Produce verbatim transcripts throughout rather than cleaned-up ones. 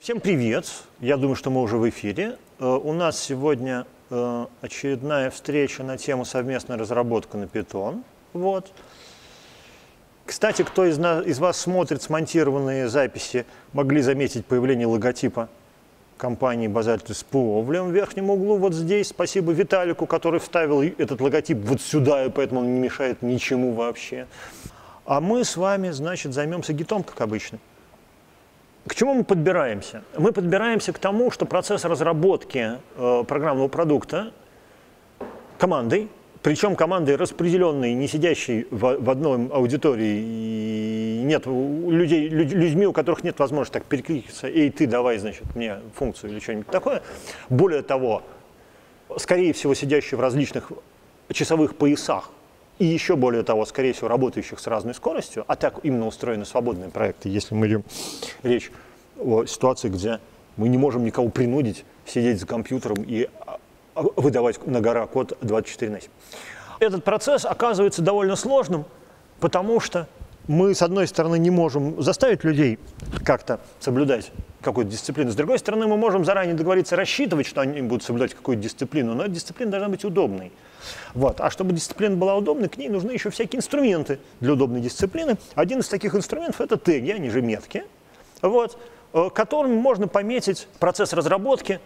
Всем привет! Я думаю, что мы уже в эфире. У нас сегодня очередная встреча на тему совместная разработка на Python. Вот. Кстати, кто из, нас, из вас смотрит смонтированные записи, могли заметить появление логотипа компании Базальтус с ПО в левом верхнем углу, вот здесь. Спасибо Виталику, который вставил этот логотип вот сюда, и поэтому он не мешает ничему вообще. А мы с вами, значит, займемся гитом, как обычно. К чему мы подбираемся? Мы подбираемся к тому, что процесс разработки э, программного продукта командой, причем командой распределенной, не сидящей в, в одной аудитории, и нет людей, люд, людьми, у которых нет возможности так перекликаться, эй, ты давай, значит, мне функцию или что-нибудь такое. Более того, скорее всего, сидящие в различных часовых поясах, и еще более того, скорее всего, работающих с разной скоростью, а так именно устроены свободные проекты, если мы идем речь о ситуации, где мы не можем никого принудить сидеть за компьютером и выдавать на гора код двадцать четыре на семь. Этот процесс оказывается довольно сложным, потому что мы, с одной стороны, не можем заставить людей как-то соблюдать какую-то дисциплину, с другой стороны, мы можем заранее договориться, рассчитывать, что они будут соблюдать какую-то дисциплину, но эта дисциплина должна быть удобной. Вот. А чтобы дисциплина была удобной, к ней нужны еще всякие инструменты для удобной дисциплины. Один из таких инструментов – это теги, они же метки, вот, которыми можно пометить процесс разработки.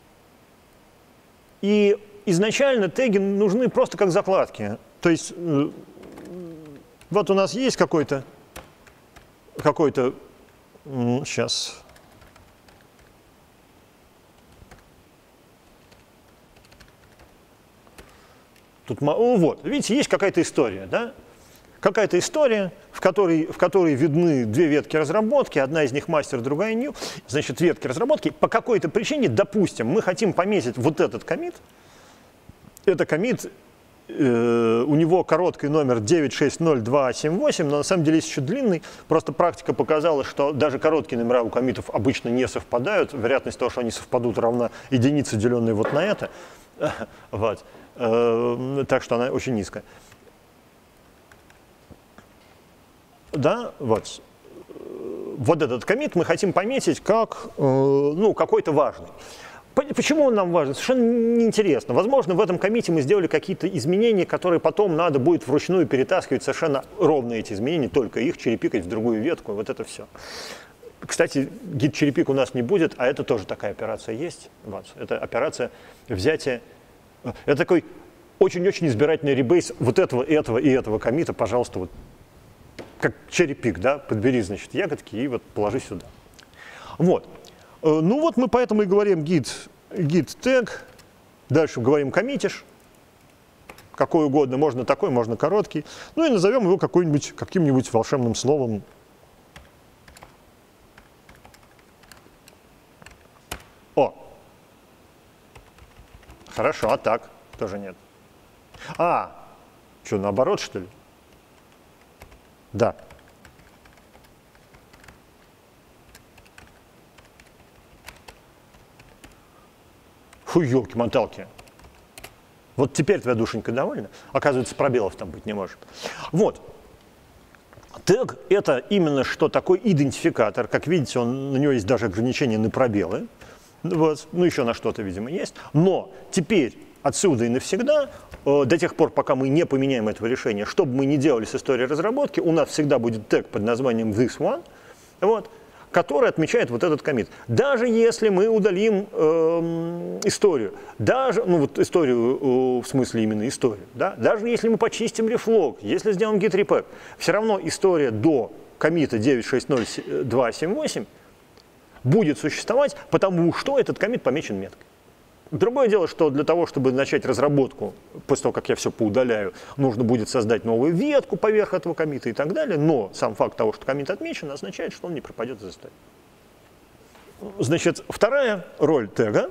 И изначально теги нужны просто как закладки. То есть вот у нас есть какой-то, какой-то, сейчас… Тут, вот, видите, есть какая-то история, да? Какая-то история, в которой, в которой видны две ветки разработки, одна из них мастер, другая new. Значит, ветки разработки. По какой-то причине, допустим, мы хотим пометить вот этот коммит. Это коммит, э, у него короткий номер девять шесть ноль два семь восемь, но на самом деле есть еще длинный. Просто практика показала, что даже короткие номера у коммитов обычно не совпадают. Вероятность того, что они совпадут, равна единице, деленной вот на это. Вот. Так что она очень низкая. Да, вот. Вот этот коммит мы хотим пометить как, ну, какой-то важный. Почему он нам важен? Совершенно неинтересно. Возможно, в этом коммите мы сделали какие-то изменения, которые потом надо будет вручную перетаскивать совершенно ровно эти изменения, только их черепикать в другую ветку. Вот это все. Кстати, гид-черепик у нас не будет, а это тоже такая операция есть. Вот. Это операция взятия. Это такой очень-очень избирательный ребейс вот этого, этого и этого коммита, пожалуйста, вот как черепик, да, подбери, значит, ягодки и вот положи сюда. Вот. Ну вот мы поэтому и говорим git, git tag, дальше говорим коммитишь, какой угодно, можно такой, можно короткий, ну и назовем его какой-нибудь, каким-нибудь волшебным словом. О! Хорошо, а так тоже нет. А, что, наоборот, что ли? Да. Фу, елки-моталки. Вот теперь твоя душенька довольна? Оказывается, пробелов там быть не может. Вот. Тег — это именно что такой идентификатор. Как видите, он, на него есть даже ограничения на пробелы. Вот. Ну, еще на что-то, видимо, есть. Но теперь отсюда и навсегда, э, до тех пор, пока мы не поменяем этого решения, что бы мы ни делали с историей разработки, у нас всегда будет тег под названием this one, вот, который отмечает вот этот коммит. Даже если мы удалим э, историю, даже, ну вот историю, э, в смысле именно историю, да, даже если мы почистим рефлог, если сделаем git repack, все равно история до коммита девять шесть ноль два семь восемь будет существовать, потому что этот коммит помечен меткой. Другое дело, что для того, чтобы начать разработку, после того, как я все поудаляю, нужно будет создать новую ветку поверх этого коммита и так далее, но сам факт того, что коммит отмечен, означает, что он не пропадет из истории. Значит, вторая роль тега,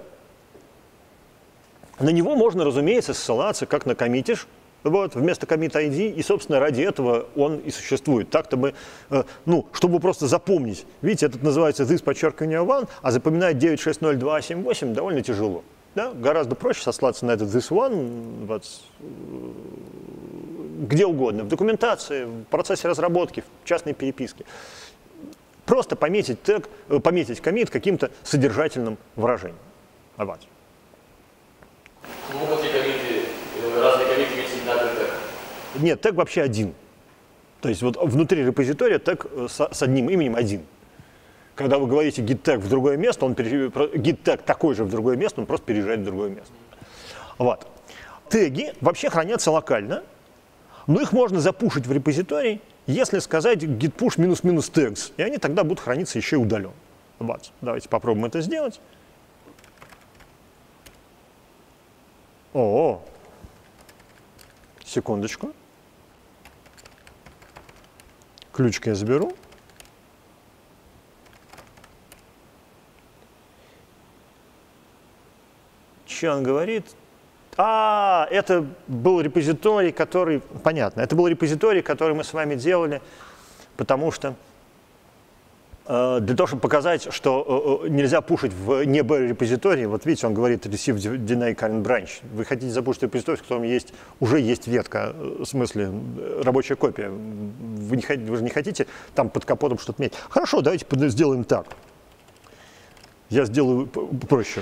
на него можно, разумеется, ссылаться как на коммитиш, вот, вместо commit ай ди, и, собственно, ради этого он и существует. Так-то мы, э, ну, чтобы просто запомнить, видите, этот называется this, подчеркивание one, а запоминать девять шесть ноль два семь восемь довольно тяжело. Да? Гораздо проще сослаться на этот this one вот, где угодно, в документации, в процессе разработки, в частной переписке. Просто пометить тег, пометить коммит каким-то содержательным выражением. Вот. Могут ли коммиты, разные коммиты иметь одинаковый тег? Нет, тег вообще один. То есть вот внутри репозитория тег с, с одним именем один. Когда вы говорите git tag в другое место, он пере... git tag такой же в другое место, он просто переезжает в другое место. Вот. Теги вообще хранятся локально, но их можно запушить в репозиторий, если сказать git push минус-минус tags, и они тогда будут храниться еще и удаленно. Вот. Давайте попробуем это сделать. О, секундочку. Ключик я заберу. Что он говорит? А, это был репозиторий, который... Понятно, это был репозиторий, который мы с вами делали, потому что э, для того, чтобы показать, что э, нельзя пушить в не B-репозитории, вот видите, он говорит receive deny current branch. Вы хотите запушить репозиторий, в котором есть, уже есть ветка, в смысле рабочая копия. Вы, не, вы же не хотите там под капотом что-то менять. Хорошо, давайте сделаем так. Я сделаю проще.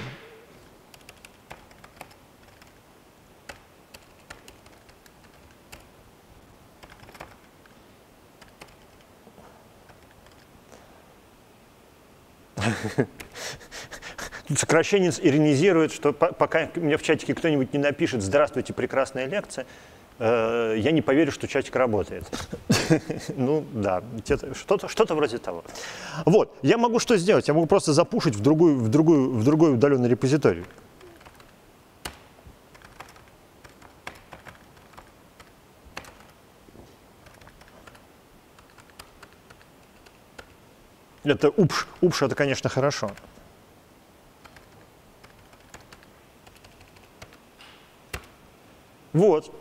Сокращенец иронизирует, что пока мне в чатике кто-нибудь не напишет «Здравствуйте, прекрасная лекция», э, я не поверю, что чатик работает. Ну да, что-то что-то вроде того. Вот, я могу что сделать? Я могу просто запушить в другую, в другую, в другой удаленный репозиторий. Это упш. Упш — это, конечно, хорошо. Вот.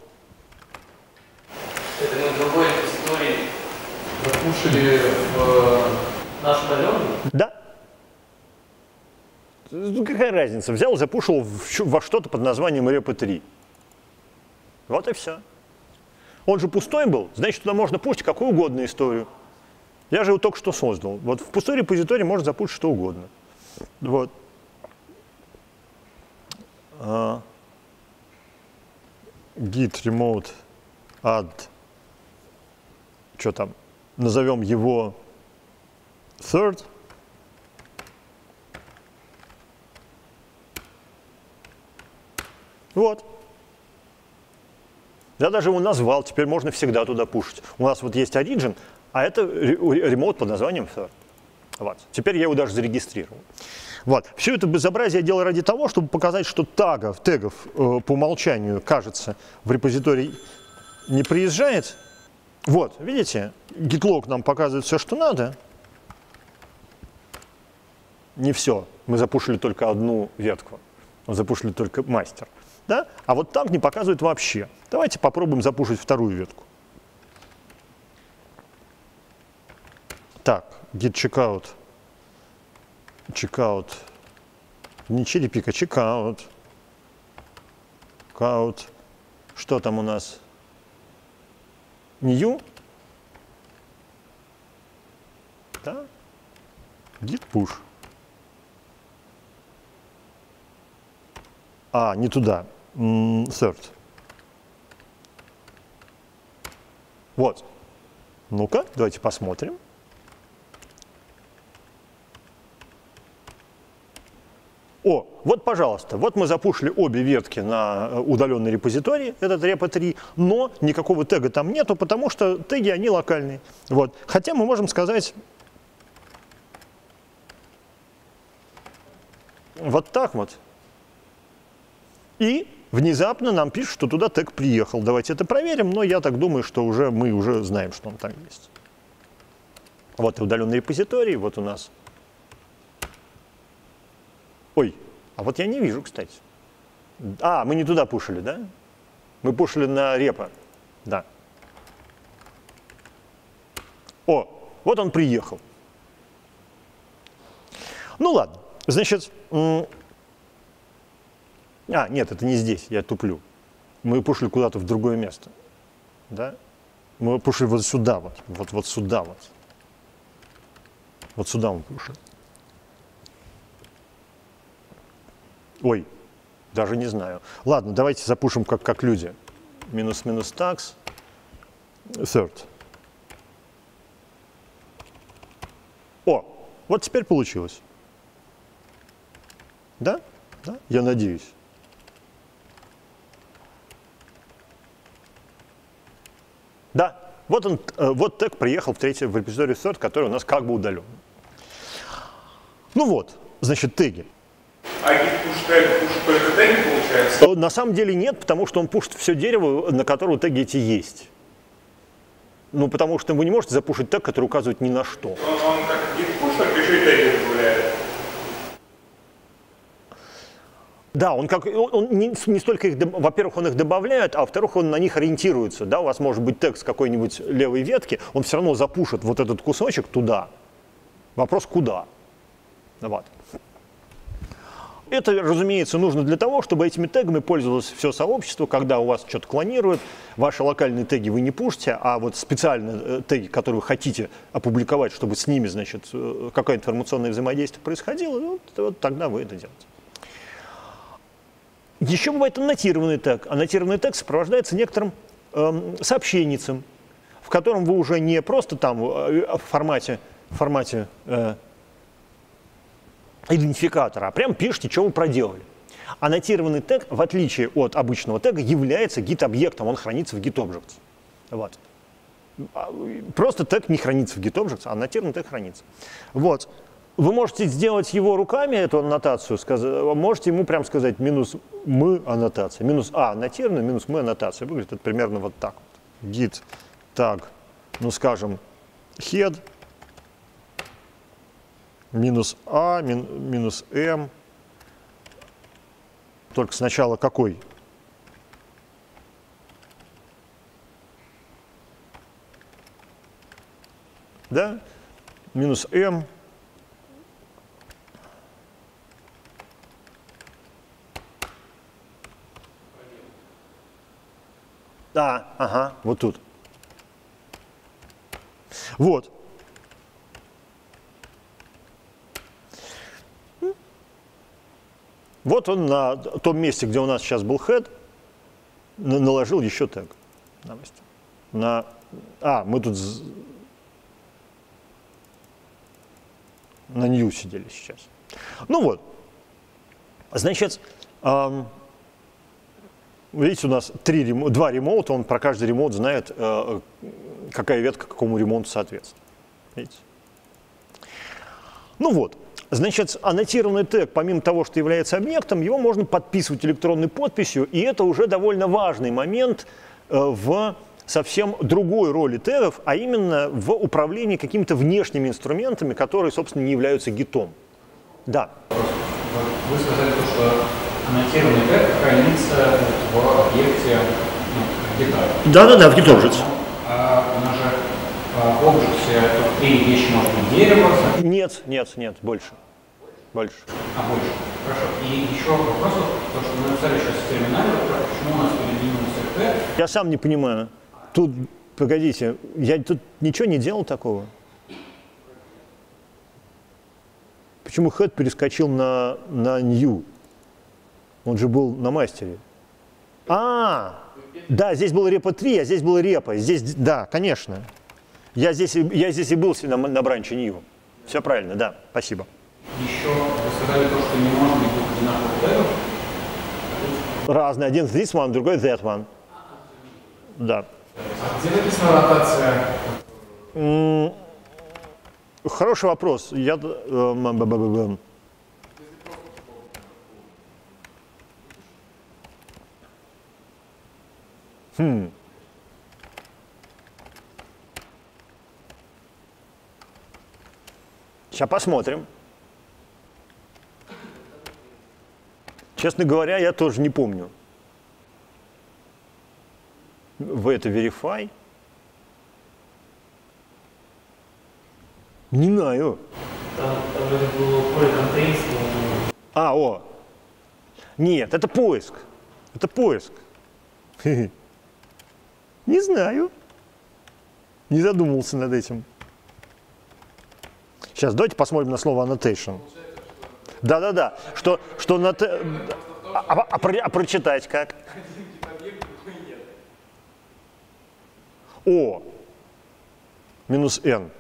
Это мы в другой репозитории запушили в наш удаленный? Да. Ну, какая разница? Взял, запушил во что-то под названием репо три. Вот и все. Он же пустой был, значит, туда можно пушить какую угодно историю. Я же его только что создал. Вот в пустой репозитории можно запушить что угодно. Вот. Uh, git remote add. Что там? Назовем его third. Вот. Я даже его назвал, теперь можно всегда туда пушить. У нас вот есть origin, а это ремоут под названием third. Вот. Теперь я его даже зарегистрировал. Вот. Все это безобразие я делал ради того, чтобы показать, что тагов, тегов э, по умолчанию, кажется, в репозиторий не приезжает. Вот, видите, git-log нам показывает все, что надо. Не все. Мы запушили только одну ветку. Мы запушили только мастер. Да? А вот так не показывает вообще. Давайте попробуем запушить вторую ветку. Так, git checkout. Checkout. Не черепик, а checkout. Checkout. Что там у нас? New. Да? Git push. А, не туда. Third. Вот. Ну-ка, давайте посмотрим. О, вот, пожалуйста, вот мы запушили обе ветки на удаленный репозиторий, этот репо три, но никакого тега там нету, потому что теги, они локальные. Вот. Хотя мы можем сказать вот так вот. И внезапно нам пишут, что туда тег приехал. Давайте это проверим, но я так думаю, что уже мы уже знаем, что он там есть. Вот и удаленный репозиторий, вот у нас. Ой, а вот я не вижу, кстати. А, мы не туда пушили, да? Мы пушили на репо. Да. О, вот он приехал. Ну ладно, значит... А, нет, это не здесь, я туплю. Мы пушили куда-то в другое место. Да? Мы пушили вот сюда, вот, вот, вот сюда вот. Вот сюда он пушит. Ой, даже не знаю. Ладно, давайте запушим как, как люди. Минус-минус tags. Third. О, вот теперь получилось. Да? Да? Я надеюсь. Да, вот он, вот тег приехал в третий, в репозиторий third, который у нас как бы удален. Ну вот, значит, теги. А git push тег пушит только теги, получается? На самом деле нет, потому что он пушит все дерево, на котором теги эти есть. Ну, потому что вы не можете запушить тег, который указывает ни на что. Он, он как git push, только еще и теги добавляет. Да, он, как, он не, не столько их, во-первых, он их добавляет, а во-вторых, он на них ориентируется. Да, у вас может быть текст какой-нибудь левой ветки, он все равно запушит вот этот кусочек туда. Вопрос куда? Вот. Это, разумеется, нужно для того, чтобы этими тегами пользовалось все сообщество, когда у вас что-то клонирует, ваши локальные теги вы не пушите, а вот специальные теги, которые вы хотите опубликовать, чтобы с ними, значит, какое-то информационное взаимодействие происходило, вот, вот тогда вы это делаете. Еще бывает аннотированный тег. Аннотированный тег сопровождается некоторым э, сообщенницем, в котором вы уже не просто там в формате, в формате э, идентификатора, а прям пишите, что вы проделали. Аннотированный тег, в отличие от обычного тега, является git-объектом, он хранится в git-objects. Вот. Просто тег не хранится в git-objects, а аннотированный тег хранится. Вот. Вы можете сделать его руками, эту аннотацию, можете ему прям сказать минус мы аннотация, минус а аннотированная, минус мы аннотация. Выглядит это примерно вот так вот. Git tag, ну скажем, head, минус а, мин, минус m. Только сначала какой? Да? Минус m. Да, ага, вот тут. Вот. Вот он на том месте, где у нас сейчас был head, наложил еще тег. На, а, мы тут на new сидели сейчас. Ну вот. Значит, эм, видите, у нас три, два ремоута, он про каждый ремоут знает, э, какая ветка какому ремоуту соответствует. Видите? Ну вот, значит, аннотированный тег, помимо того, что является объектом, его можно подписывать электронной подписью, и это уже довольно важный момент э, в совсем другой роли тегов, а именно в управлении какими-то внешними инструментами, которые, собственно, не являются гитом. Да. Вы сказали, что аннотированный тег хранится в объекте гита. Да-да-да, в GitObjects. А у нас же в Objects три вещи, может быть, дерево. Нет, нет, нет, больше. Больше. А, больше. Хорошо. И еще вопрос, то, что мы написали сейчас в терминале, почему у нас передвинулся тег. Я сам не понимаю. Тут, погодите, я тут ничего не делал такого. Почему head перескочил на, на new? Он же был на мастере. А, да, здесь было репо три, а здесь было репо. Здесь, да, конечно. Я здесь, я здесь и был на, на бранче new. Все правильно, да, спасибо. Еще вы сказали то, что не может быть двух одинаковых тегов. Разные. Один this one, другой that one. Да. А где написана ротация? М-м, хороший вопрос. Я... э, Хм. Сейчас посмотрим. Честно говоря, я тоже не помню. Вы это verify? Не знаю. Там, там же было поле contains. А, о. Нет, это поиск. Это поиск. Не знаю. Не задумывался над этим. Сейчас давайте посмотрим на слово annotation. Да-да-да, что, что на т... а, а, а, про, а прочитать как? О минус n.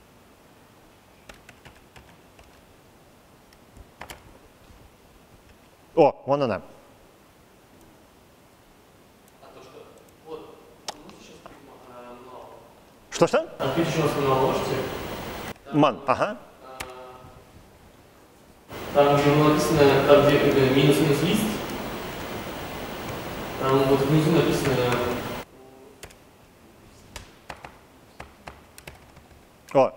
О, вон она. Что-что? Отключу нас наложите. Ман, ага. Там, где написано, там, где минус-минус лист, там вот внизу написано... О.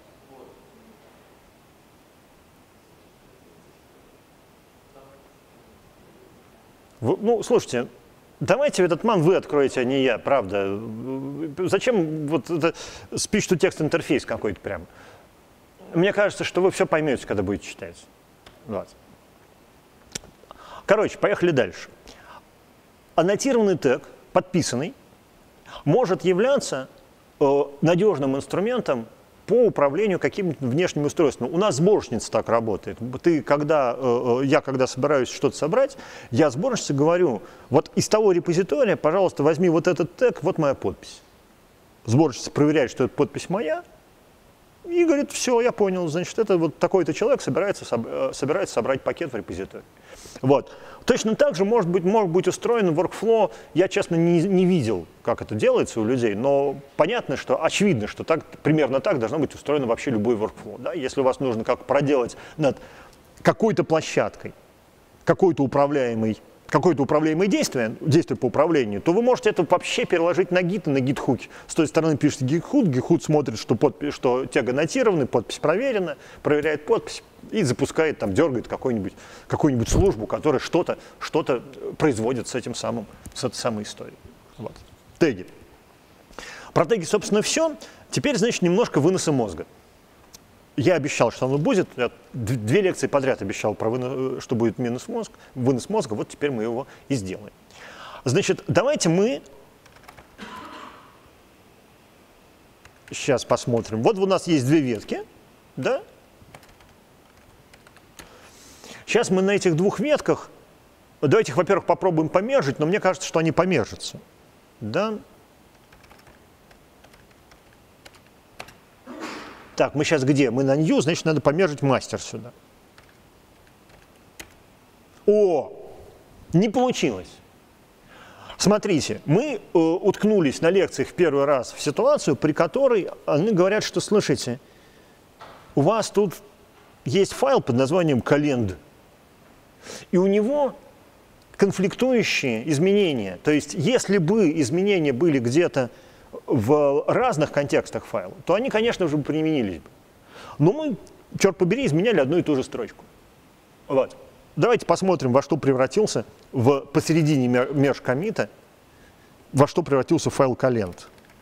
Вы, ну, слушайте, давайте этот ман вы откроете, а не я, правда. Зачем вот это speech-to-text интерфейс какой-то прям? Мне кажется, что вы все поймете, когда будете читать. Вот. Короче, поехали дальше. Аннотированный тег, подписанный, может являться э, надежным инструментом по управлению каким-то внешним устройством. У нас сборщница так работает. Ты, когда, э, я когда собираюсь что-то собрать, я сборщице говорю, вот из того репозитория, пожалуйста, возьми вот этот тег, вот моя подпись. Сборщица проверяет, что эта подпись моя, и говорит, все, я понял, значит, это вот такой-то человек собирается, собирается собрать пакет в репозитории. Вот. Точно так же может быть, может быть устроен workflow, я, честно, не, не видел, как это делается у людей, но понятно, что, очевидно, что так, примерно так должно быть устроено вообще любой workflow. Да? Если у вас нужно как проделать над какой-то площадкой, какой-то управляемый, какое-то управляемое действие, действие по управлению, то вы можете это вообще переложить на гит и на гитхук. С той стороны пишете гитхук, гитхук смотрит, что, подпись, что тег аннотированный, подпись проверена, проверяет подпись и запускает, там, дергает какую-нибудь какую-нибудь службу, которая что-то что-то производит с этим самым, с этой самой историей. Вот. Теги. Про теги, собственно, все. Теперь, значит, немножко выноса мозга. Я обещал, что оно будет. Я две лекции подряд обещал, про вынос, что будет минус мозг, вынос мозга. Вот теперь мы его и сделаем. Значит, давайте мы сейчас посмотрим. Вот у нас есть две ветки, да? Сейчас мы на этих двух ветках, давайте их, во-первых, попробуем помержить, но мне кажется, что они помержатся, да? Так, мы сейчас где? Мы на new, значит, надо помержить мастер сюда. О, не получилось. Смотрите, мы э, уткнулись на лекциях в первый раз в ситуацию, при которой они говорят, что, слушайте, у вас тут есть файл под названием calend, и у него конфликтующие изменения. То есть, если бы изменения были где-то в разных контекстах файла, то они, конечно же, применились бы. Но мы, черт побери, изменяли одну и ту же строчку. Вот. Давайте посмотрим, во что превратился в посередине межкоммита, во что превратился файл calend.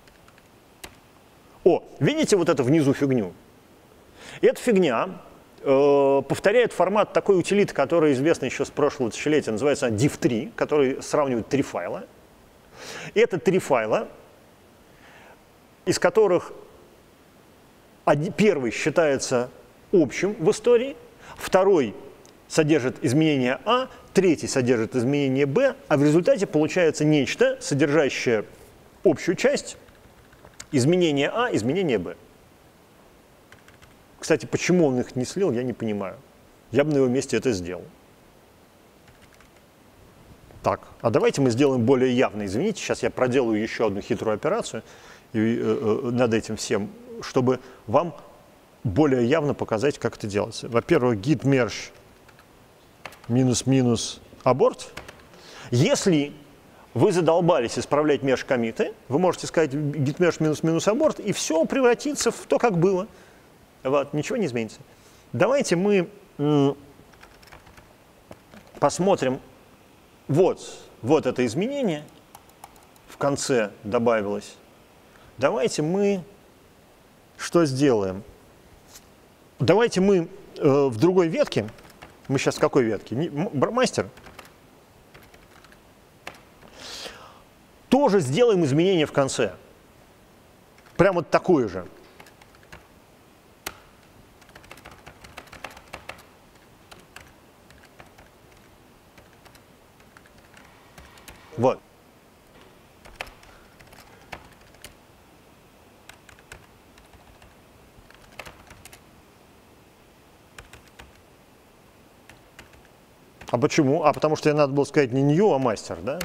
О, видите вот эту внизу фигню? Эта фигня э, повторяет формат такой утилиты, который известна еще с прошлого тысячелетия, называется div три, который сравнивает три файла. И это три файла, из которых один, первый считается общим в истории, второй содержит изменение А, третий содержит изменение Б, а в результате получается нечто, содержащее общую часть, изменение А, изменение Б. Кстати, почему он их не слил, я не понимаю. Я бы на его месте это сделал. Так, а давайте мы сделаем более явно. Извините, сейчас я проделаю еще одну хитрую операцию и, э, э, над этим всем, чтобы вам более явно показать, как это делается. Во-первых, git merge минус-минус аборт. Если вы задолбались исправлять межкоммиты, вы можете сказать git merge минус-минус аборт, и все превратится в то, как было. Вот, ничего не изменится. Давайте мы м, посмотрим. Вот, вот это изменение в конце добавилось. Давайте мы что сделаем? Давайте мы э, в другой ветке, мы сейчас в какой ветке? Мастер. Тоже сделаем изменение в конце. Прямо вот такое же. Вот. А почему? А потому что ей надо было сказать не new, а мастер, да?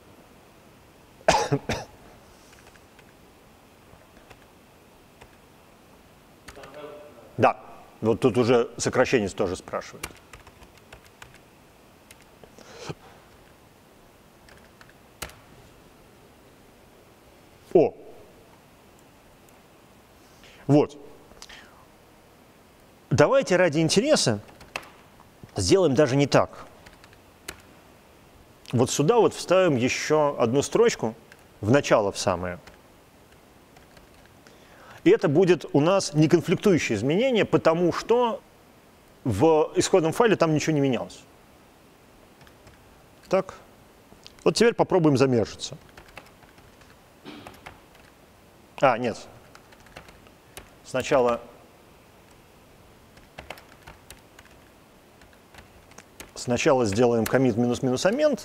Да, вот тут уже сокращенец тоже спрашивает. О! Вот. Давайте ради интереса сделаем даже не так. Вот сюда вот вставим еще одну строчку, в начало в самое. И это будет у нас неконфликтующее изменение, потому что в исходном файле там ничего не менялось. Так. Вот теперь попробуем замержиться. А, нет. Сначала... Сначала сделаем commit минус-минус amend.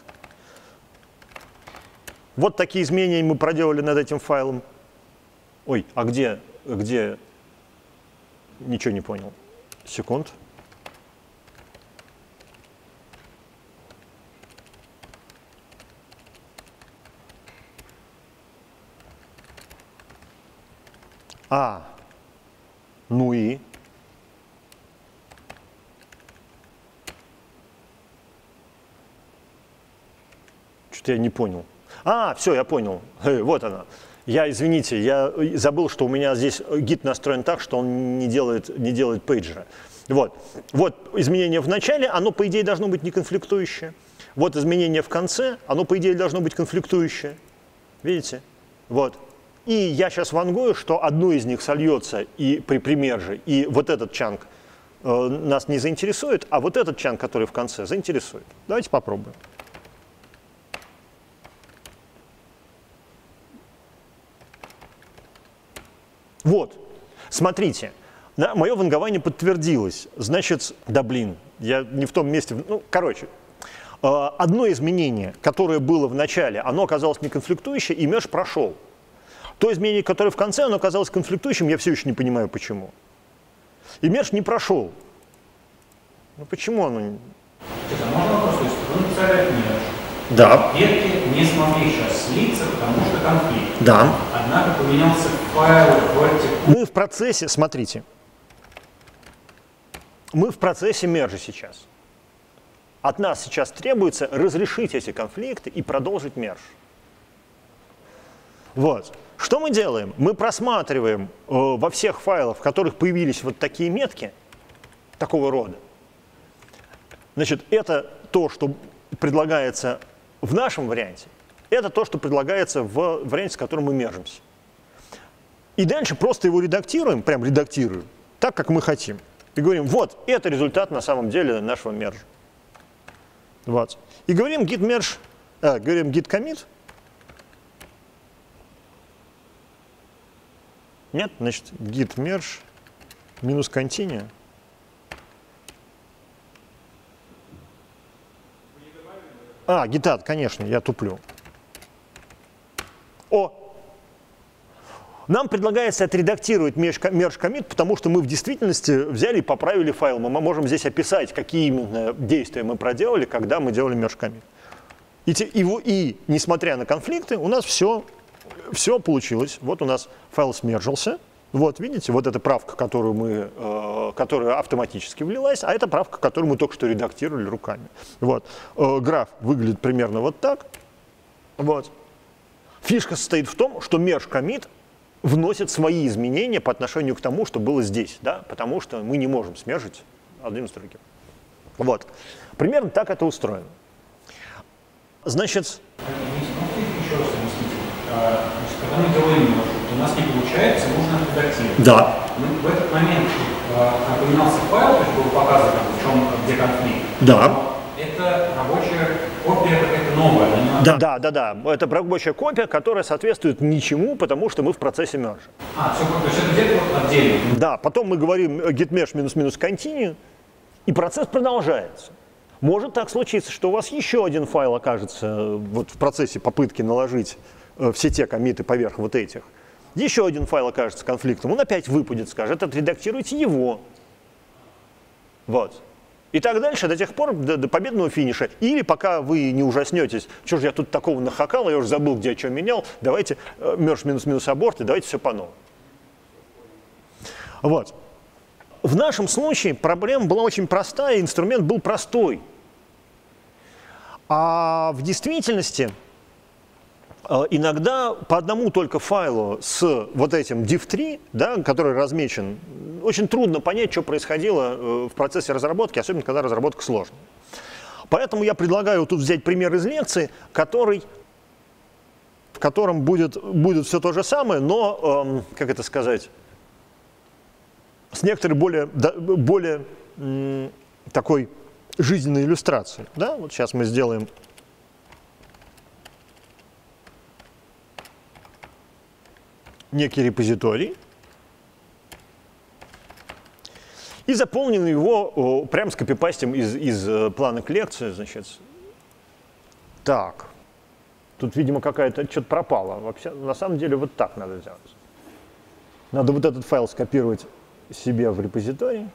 Вот такие изменения мы проделали над этим файлом. Ой, а где, где? Ничего не понял. Секунд. А, ну и? Что-то я не понял. А, все, я понял. Вот она. Я, извините, я забыл, что у меня здесь гид настроен так, что он не делает, не делает пейджера. Вот. Вот изменение в начале, оно, по идее, должно быть неконфликтующее. Вот изменение в конце, оно, по идее, должно быть конфликтующее. Видите? Вот. И я сейчас вангую, что одно из них сольется и при примерже, и вот этот чанк э, нас не заинтересует, а вот этот чанк, который в конце, заинтересует. Давайте попробуем. Вот, смотрите, да, мое вангование подтвердилось. Значит, да блин, я не в том месте. Ну, короче, э, одно изменение, которое было в начале, оно оказалось неконфликтующее, и меж прошел. То изменение, которое в конце, оно оказалось конфликтующим, я все еще не понимаю, почему. И меж не прошел. Ну почему оно не... Это можно вопрос? То есть вы написали меж. Да. Ветки не смогли сейчас слиться, потому что конфликт. Да. Однако поменялся файл в текущем. Мы в процессе, смотрите, мы в процессе мержа сейчас. От нас сейчас требуется разрешить эти конфликты и продолжить мерж. Вот. Что мы делаем? Мы просматриваем э, во всех файлах, в которых появились вот такие метки, такого рода. Значит, это то, что предлагается в нашем варианте, это то, что предлагается в варианте, с которым мы мержимся. И дальше просто его редактируем, прям редактируем, так, как мы хотим. И говорим, вот, это результат на самом деле нашего мержа. Вот. И говорим git merge, а, говорим git commit. Нет, значит, git merge минус continue. А, гитат, конечно, я туплю. О! Нам предлагается отредактировать merge commit, потому что мы в действительности взяли и поправили файл. Мы можем здесь описать, какие именно действия мы проделали, когда мы делали merge commit. И, и, и несмотря на конфликты, у нас все, все получилось. Вот у нас файл смержился. Вот, видите, вот эта правка, которую мы, э, которая автоматически влилась, а это правка, которую мы только что редактировали руками. Вот. Э, граф выглядит примерно вот так. Вот. Фишка состоит в том, что merge commit вносит свои изменения по отношению к тому, что было здесь, да? Потому что мы не можем смержить один из других. Вот. Примерно так это устроено. Значит... Еще раз объясните. Когда мы делаем мерж, у нас не получается, нужно редактировать. Да. Мы в этот момент э, поменялся файл, то есть было показано, в чем, где конфликт. Да. Это рабочая копия какая-то новая. Она... Да, да, да, да. Это рабочая копия, которая соответствует ничему, потому что мы в процессе мержа. А, все, то есть это где-то вот отдельно. Да, потом мы говорим git merge минус-минус continue, и процесс продолжается. Может так случиться, что у вас еще один файл окажется вот в процессе попытки наложить э, все те коммиты поверх вот этих. Еще один файл окажется конфликтом, он опять выпадет, скажет, отредактируйте его. Вот. И так дальше до тех пор, до, до победного финиша. Или пока вы не ужаснетесь, что же я тут такого нахакал, я уже забыл, где я что менял, давайте э, мерж минус-минус аборт, и давайте все по новому. Вот. В нашем случае проблема была очень простая, инструмент был простой. А в действительности иногда по одному только файлу с вот этим div три, да, который размечен, очень трудно понять, что происходило в процессе разработки, особенно когда разработка сложная. Поэтому я предлагаю тут взять пример из лекции, который, в котором будет, будет все то же самое, но, эм, как это сказать, с некоторой более, более м, такой жизненной иллюстрацией. Да? Вот сейчас мы сделаем некий репозиторий и заполним его, прям скопипастим из, из планок лекции. Значит. Так, тут, видимо, какая-то что-то пропало. Вообще, на самом деле вот так надо сделать. Надо вот этот файл скопировать себе в репозиторий.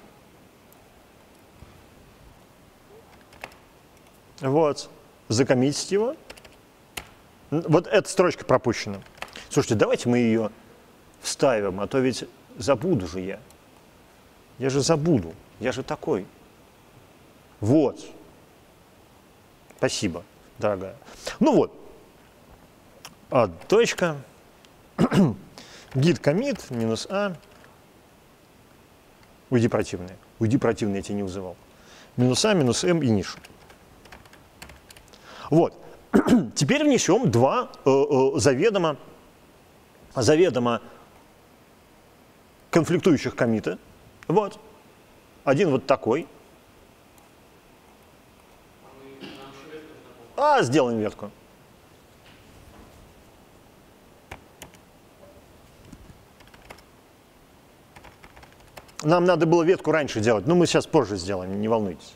Вот, закоммитить его. Вот эта строчка пропущена. Слушайте, давайте мы ее вставим, а то ведь забуду же я. Я же забуду, я же такой. Вот. Спасибо, дорогая. Ну вот. А, точка. Git commit минус а. Уйди противный. Уйди противный, я тебя не вызывал. Минус а, минус м и ниш. Вот. Теперь внесем два э, э, заведомо, заведомо конфликтующих коммита. Вот. Один вот такой. А, сделаем ветку. Нам надо было ветку раньше делать, но мы сейчас позже сделаем, не волнуйтесь.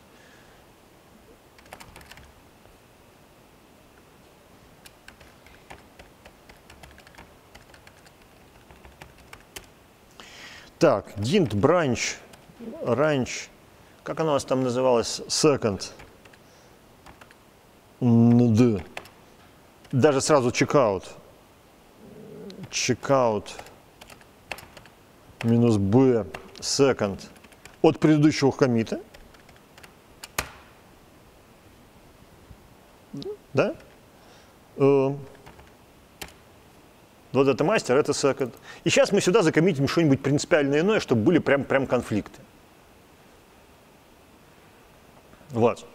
Так, dint branch, ranch, как оно у вас там называлось? Second. nd. Даже сразу checkout. Checkout минус b. Second от предыдущего коммита. Да? Э, вот это мастер, это second. И сейчас мы сюда закоммитим что-нибудь принципиально иное, чтобы были прям, прям конфликты. Вот.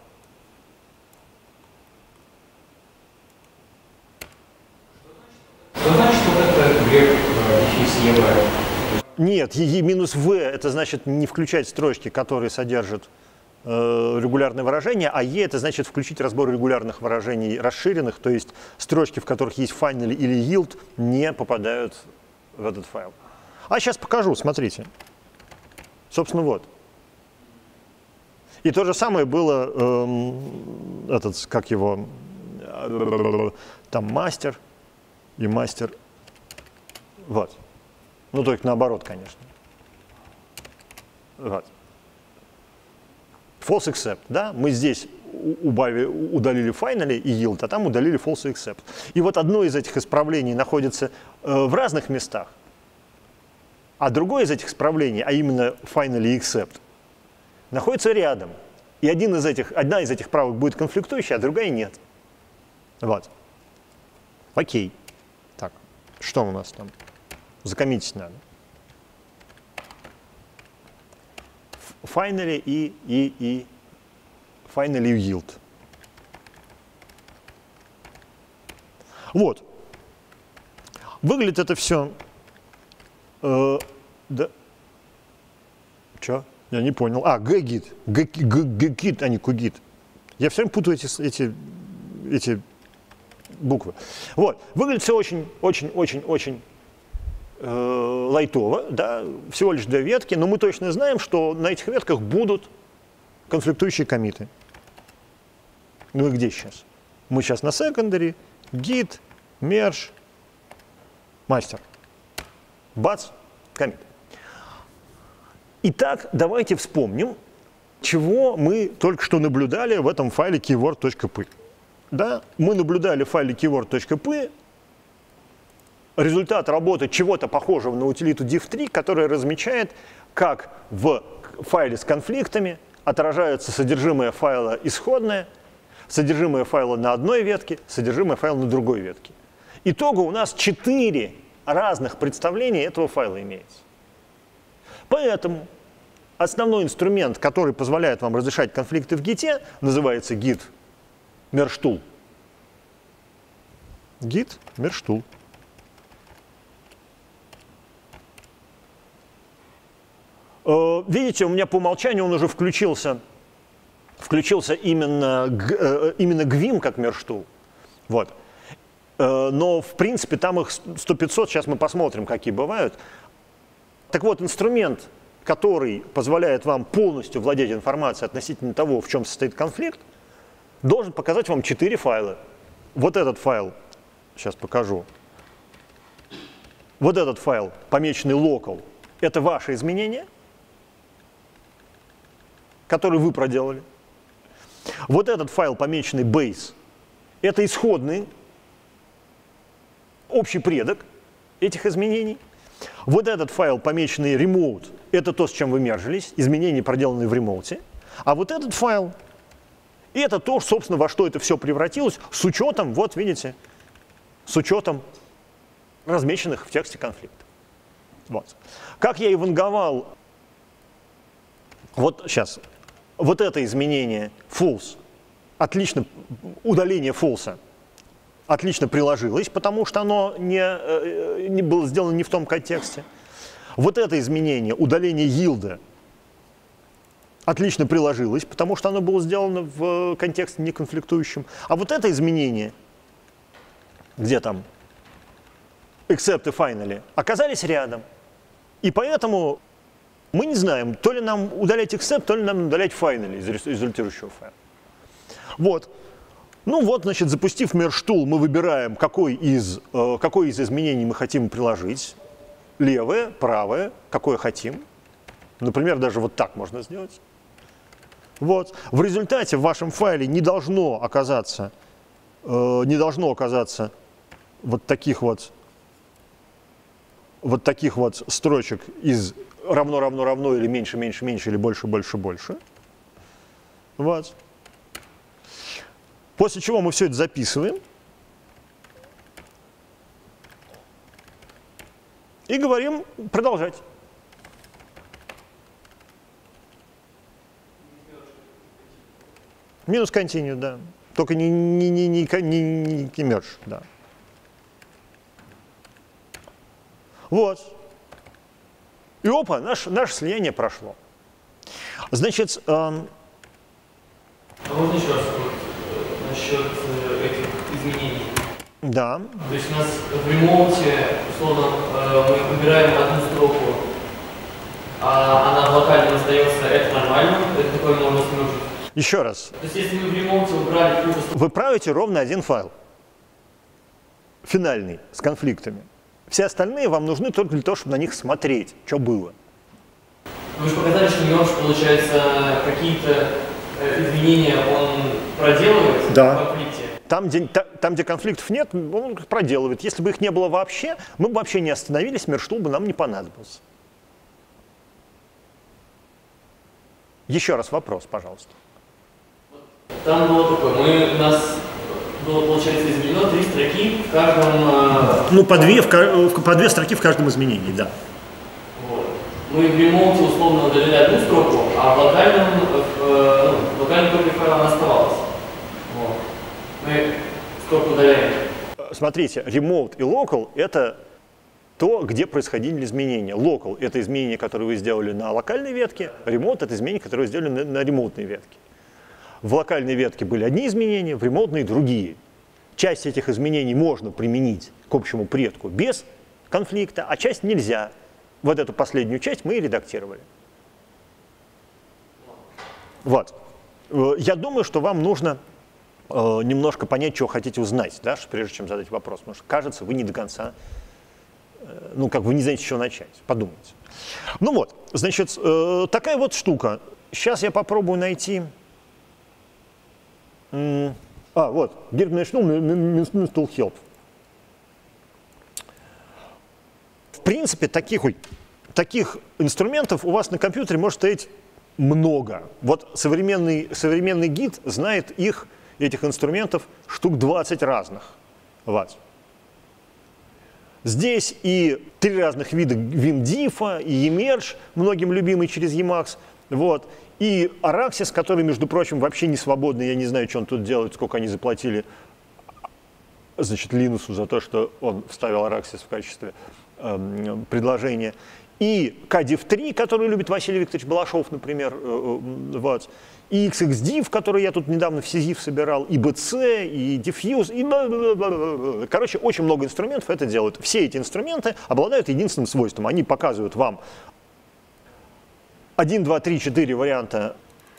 Что значит вот это грек дефис евро? Нет, e минус v это значит не включать строчки, которые содержат э, регулярные выражения, а e это значит включить разбор регулярных выражений расширенных, то есть строчки, в которых есть finally или yield, не попадают в этот файл. А сейчас покажу, смотрите. Собственно, вот. И то же самое было, э, этот, как его, э, там мастер и мастер. Вот. Ну, только наоборот, конечно. Вот. False except, да? Мы здесь убавили, удалили finally и yield, а там удалили false except. И вот одно из этих исправлений находится э, в разных местах, а другое из этих исправлений, а именно finally и except, находится рядом. И один из этих, одна из этих правок будет конфликтующей, а другая нет. Вот. Окей. Так, что у нас там? Закоммитить надо. Finally и, и, и finally yield. Вот. Выглядит это все. Э, да. Че? Я не понял. А, g-git. G-git, а не q-git. Я все время путаю эти, эти, эти буквы. Вот. Выглядит все очень, очень, очень, очень лайтово, да, всего лишь две ветки, но мы точно знаем, что на этих ветках будут конфликтующие коммиты. Ну и где сейчас? Мы сейчас на secondary, git, merge, master. Бац, commit. Итак, давайте вспомним, чего мы только что наблюдали в этом файле keyword.py. Да? Мы наблюдали в файле keyword.py результат работы чего-то похожего на утилиту div три, которая размечает, как в файле с конфликтами отражается содержимое файла исходное, содержимое файла на одной ветке, содержимое файла на другой ветке. Итого у нас четыре разных представления этого файла имеется. Поэтому основной инструмент, который позволяет вам разрешать конфликты в гите, называется git merge tool. Git merge tool. Видите, у меня по умолчанию он уже включился, включился именно, именно гвим как merge tool. Вот. Но, в принципе, там их сто пятьсот, сейчас мы посмотрим, какие бывают. Так вот, инструмент, который позволяет вам полностью владеть информацией относительно того, в чем состоит конфликт, должен показать вам четыре файла. Вот этот файл, сейчас покажу. Вот этот файл, помеченный local, это ваши изменения, которые вы проделали. Вот этот файл, помеченный base, это исходный, общий предок этих изменений. Вот этот файл, помеченный remote, это то, с чем вы мержились, изменения, проделанные в ремоуте. А вот этот файл, это то, собственно, во что это все превратилось, с учетом, вот видите, с учетом размеченных в тексте конфликтов. Вот. Как я и ванговал, вот сейчас, вот это изменение false, отлично, удаление false, отлично приложилось, потому что оно не, не было сделано не в том контексте. Вот это изменение, удаление yield, отлично приложилось, потому что оно было сделано в контексте неконфликтующем. А вот это изменение, где там except и finally, оказались рядом. И поэтому мы не знаем, то ли нам удалять except, то ли нам удалять finally из результирующего файла. Вот. Ну вот, значит, запустив merge tool, мы выбираем, какой из, э, какой из изменений мы хотим приложить. Левое, правое, какое хотим. Например, даже вот так можно сделать. Вот. В результате в вашем файле не должно оказаться, э, не должно оказаться вот таких вот, вот таких вот строчек из равно, равно, равно, или меньше, меньше, меньше, или больше, больше, больше. Вот. После чего мы все это записываем и говорим продолжать. Минус continue, да. Только не, не, не, не, не, не merge, да. Вот. И опа, наш, наше слияние прошло. Значит, эм... а можно еще раз насчет этих изменений? Да. То есть у нас в ремоуте, условно, мы выбираем одну строку, а она в локальном остается, это нормально? Это такое можно снижить? Еще раз. То есть если мы в ремоуте убрали какую-то строку... Вы правите ровно один файл. Финальный, с конфликтами. Все остальные вам нужны только для того, чтобы на них смотреть, что было. Вы же показали, что мерж, получается, какие-то изменения он проделывает да. в конфликте? Там где, там, где конфликтов нет, он проделывает. Если бы их не было вообще, мы бы вообще не остановились, merge tool бы нам не понадобился. Еще раз вопрос, пожалуйста. Там было такое, мы, у нас было, получается, изменено три строки в каждом... Ну, по две, в, по две строки в каждом изменении, да. Вот. Мы в ремоуте условно удалили одну строку, а в локальном, в, ну, в локальном копии файла она оставалась. Вот. Мы строку удаляем. Смотрите, remote и local — это то, где происходили изменения. Local — это изменения, которые вы сделали на локальной ветке, remote — это изменения, которые вы сделали на, на ремоутной ветке. В локальной ветке были одни изменения, в ремоутной — другие. Часть этих изменений можно применить к общему предку без конфликта, а часть нельзя. Вот эту последнюю часть мы и редактировали. Вот. Я думаю, что вам нужно э, немножко понять, чего хотите узнать, да, прежде чем задать вопрос. Потому что, кажется, вы не до конца, э, ну, как вы не знаете, с чего начать. Подумайте. Ну вот, значит, э, такая вот штука. Сейчас я попробую найти... М- а, вот, Git Mental Help. В принципе, таких, ой, таких инструментов у вас на компьютере может стоять много. Вот современный, современный гид знает их, этих инструментов, штук двадцать разных. Вот. Здесь и три разных вида Vim-Diff, и eMerge, многим любимый через Emacs, вот, и Araxis, который, между прочим, вообще не свободный, я не знаю, что он тут делает, сколько они заплатили, значит, Линусу за то, что он вставил Araxis в качестве э, предложения. И кадив три, который любит Василий Викторович Балашов, например, вот, и икс икс див, который я тут недавно в Сизиф собирал, и би си, и Diffuse, и... Короче, очень много инструментов это делают. Все эти инструменты обладают единственным свойством. Они показывают вам один, два, три, четыре варианта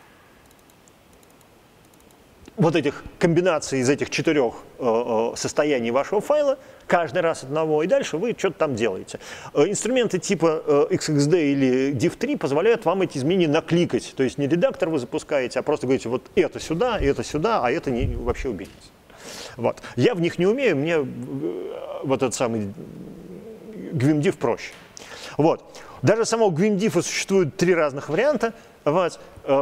вот этих комбинаций из этих четырех э, состояний вашего файла, каждый раз одного, и дальше вы что-то там делаете. Э, инструменты типа э, икс икс ди или див три позволяют вам эти изменения накликать. То есть не редактор вы запускаете, а просто говорите, вот это сюда, это сюда, а это не, вообще уберите. Вот. Я в них не умею, мне э, вот этот самый GvimDiff проще. Вот. Даже самого GvimDiff существует три разных варианта. Вот.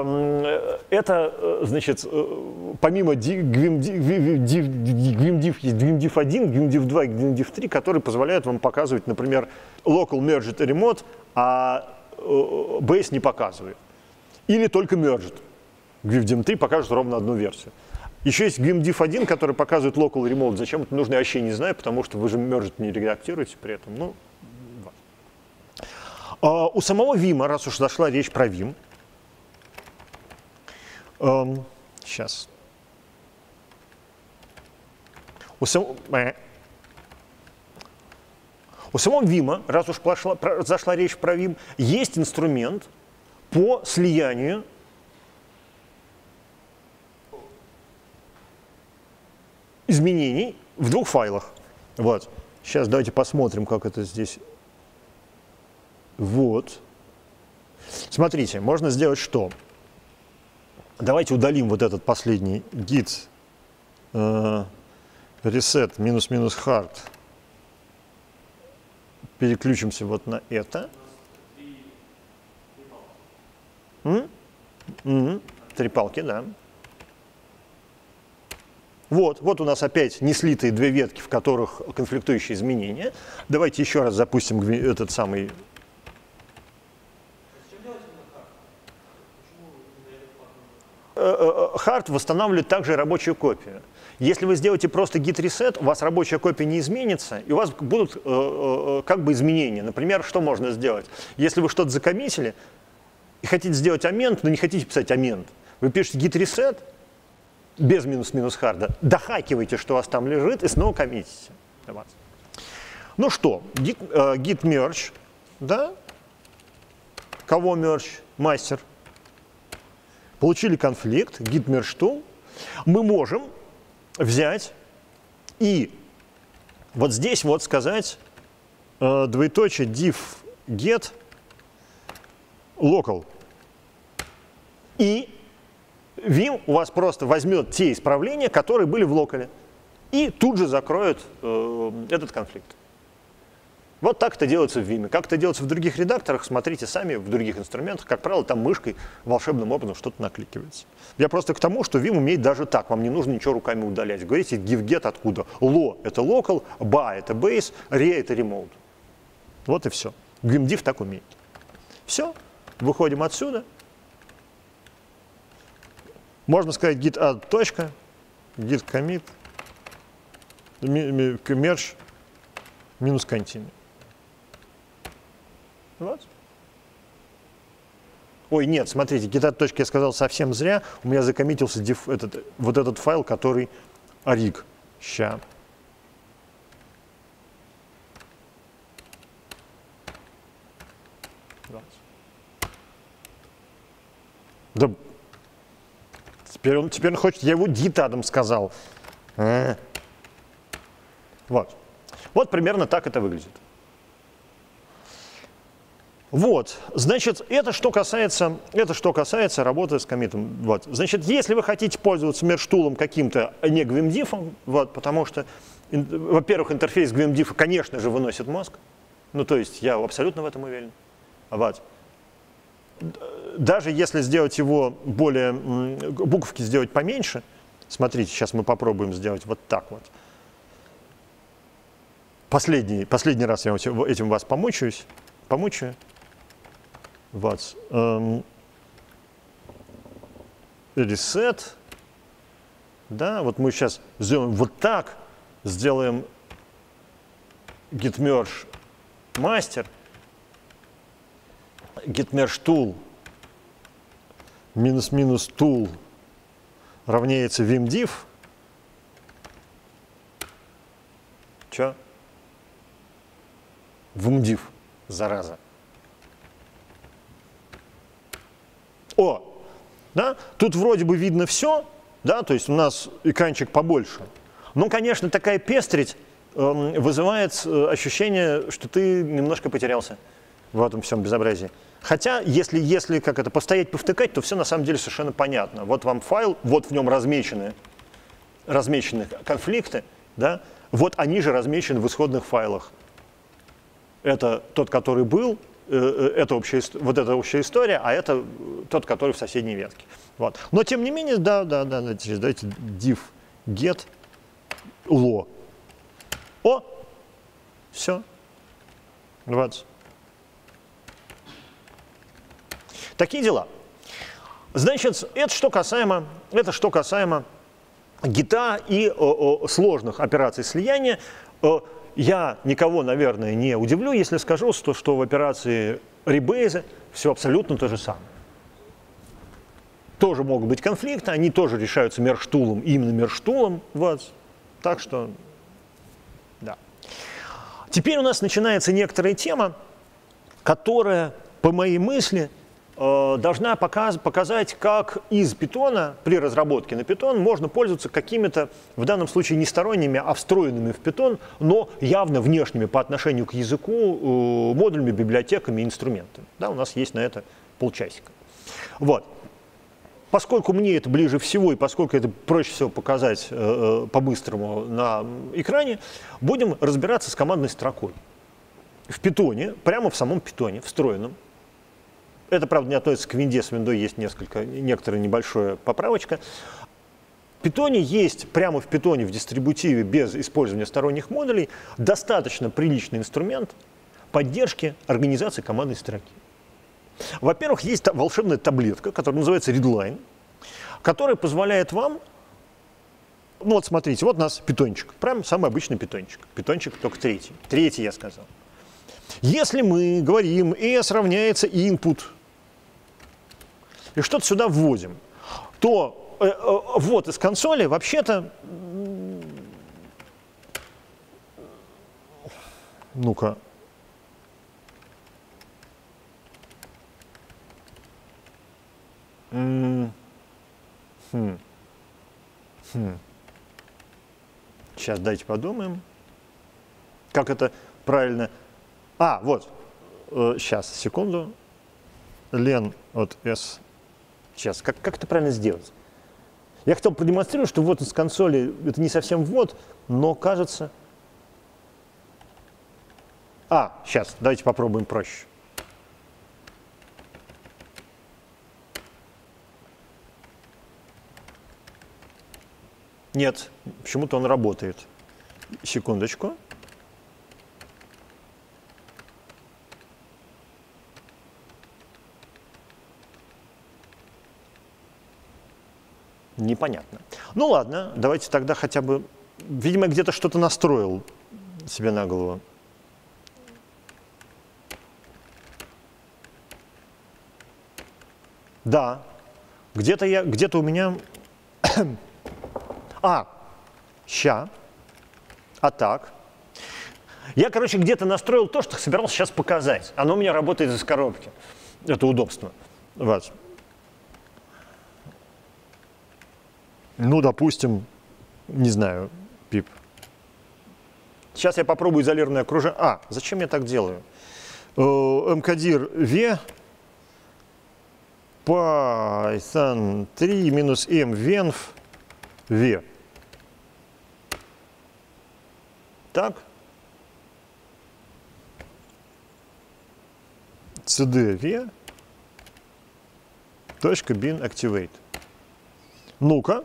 Это, значит, помимо GvimDiff есть GvimDiff один, GvimDiff два и GvimDiff три, которые позволяют вам показывать, например, local merged и remote, а base не показывает. Или только merged. GvimDiff три покажет ровно одну версию. Еще есть GvimDiff один, который показывает local и remote. Зачем это нужно, я вообще не знаю, потому что вы же merged не редактируете при этом. Ну, а у самого Vim, раз уж зашла речь про Vim, Um, сейчас. У, сам... У самого Vim, раз уж пошла, про, зашла речь про Vim, есть инструмент по слиянию изменений в двух файлах. Вот. Сейчас давайте посмотрим, как это здесь. Вот. Смотрите, можно сделать что? Давайте удалим вот этот последний git э, reset минус-минус hard. Переключимся вот на это. М? М-м. Три палки, да. Вот, вот у нас опять не слитые две ветки, в которых конфликтующие изменения. Давайте еще раз запустим этот самый... Hard восстанавливает также рабочую копию. Если вы сделаете просто git reset, у вас рабочая копия не изменится, и у вас будут э, э, как бы изменения. Например, что можно сделать? Если вы что-то закоммитили и хотите сделать амент, но не хотите писать амент, вы пишете git reset без минус-минус харда, дохакиваете, что у вас там лежит, и снова коммитите. Ну что, git, э, git merge, да? Кого merge? Мастер. Получили конфликт, git merge tool, мы можем взять и вот здесь вот сказать э, двоеточие diff get local. И Vim у вас просто возьмет те исправления, которые были в локале, и тут же закроет э, этот конфликт. Вот так это делается в Vim. Как это делается в других редакторах, смотрите сами в других инструментах. Как правило, там мышкой волшебным образом что-то накликивается. Я просто к тому, что Vim умеет даже так. Вам не нужно ничего руками удалять. Говорите give-get откуда. Lo — это local, ba — это base, re — это remote. Вот и все. GvimDiff так умеет. Все. Выходим отсюда. Можно сказать git add точка, git commit, merge, минус continue. Вот. Ой, нет, смотрите, git точки я сказал совсем зря. У меня закоммитился diff, этот, вот этот файл, который arig. Ща. Да. Теперь он, теперь он хочет, я его гитадом сказал. А. Вот. Вот примерно так это выглядит. Вот, значит, это что касается, это что касается работы с коммитом. Вот. Значит, если вы хотите пользоваться мерштулом каким-то, а не гвимдифом, вот, потому что, во-первых, интерфейс гвимдифа, конечно же, выносит мозг. Ну, то есть я абсолютно в этом уверен. Вот. Даже если сделать его более, буковки сделать поменьше, смотрите, сейчас мы попробуем сделать вот так вот. Последний, последний раз я этим вас помучаюсь, помучаю. Вот. Эм, reset. Да, вот мы сейчас сделаем вот так, сделаем git merge master, git merge tool минус-минус tool равняется vimdiff. Че? vimdiff, зараза. О, да, тут вроде бы видно все, да, то есть у нас экранчик побольше. Но, конечно, такая пестрить э, вызывает ощущение, что ты немножко потерялся в этом всем безобразии. Хотя, если, если как это, постоять, повтыкать, то все на самом деле совершенно понятно. Вот вам файл, вот в нем размечены, размечены конфликты, да, вот они же размечены в исходных файлах. Это тот, который был, это общая, вот эта общая история, а это тот, который в соседней ветке. Вот. Но тем не менее, да, да, да, давайте div get lo. О, все. Вот. Такие дела. Значит, это что касаемо, это что касаемо гита и о, о, сложных операций слияния. О, я никого, наверное, не удивлю, если скажу, что, что в операции Rebase все абсолютно то же самое. Тоже могут быть конфликты, они тоже решаются мерштулом, именно мерштулом. Вот. Так что, да. Теперь у нас начинается некоторая тема, которая, по моей мысли, должна показ, показать, как из Python, при разработке на Python, можно пользоваться какими-то, в данном случае, не сторонними, а встроенными в Python, но явно внешними по отношению к языку модулями, библиотеками, инструментами. Да, у нас есть на это полчасика. Вот. Поскольку мне это ближе всего, и поскольку это проще всего показать э, по-быстрому на экране, будем разбираться с командной строкой. В Python, прямо в самом Python, встроенном. Это, правда, не относится к винде, с виндой есть несколько, некоторая небольшая поправочка. В Python есть, прямо в Python, в дистрибутиве, без использования сторонних модулей, достаточно приличный инструмент поддержки организации командной строки. Во-первых, есть волшебная таблетка, которая называется readline, которая позволяет вам, ну вот смотрите, вот у нас питончик, прям самый обычный питончик, питончик только третий, третий я сказал. Если мы говорим s равняется input, и что-то сюда вводим, то э, э, ввод из консоли вообще-то, ну-ка, хм. Хм. Сейчас дайте подумаем, как это правильно. А, вот, э, сейчас, секунду. Len от s. Сейчас, как, как это правильно сделать? Я хотел продемонстрировать, что ввод из консоли это не совсем ввод, но кажется... А, сейчас, давайте попробуем проще. Нет, почему-то он работает. Секундочку. Непонятно. Ну ладно, давайте тогда хотя бы... Видимо, где-то что-то настроил себе на голову. Да, где-то я, где-то у меня... А, ща. А так. Я, короче, где-то настроил то, что собирался сейчас показать. Оно у меня работает из коробки. Это удобство. Вот. Ну, допустим, не знаю, pip. Сейчас я попробую изолированное окружение. А, зачем я так делаю? mkdir v python три минус m venv v. Так. cd v точка bin activate. Ну-ка.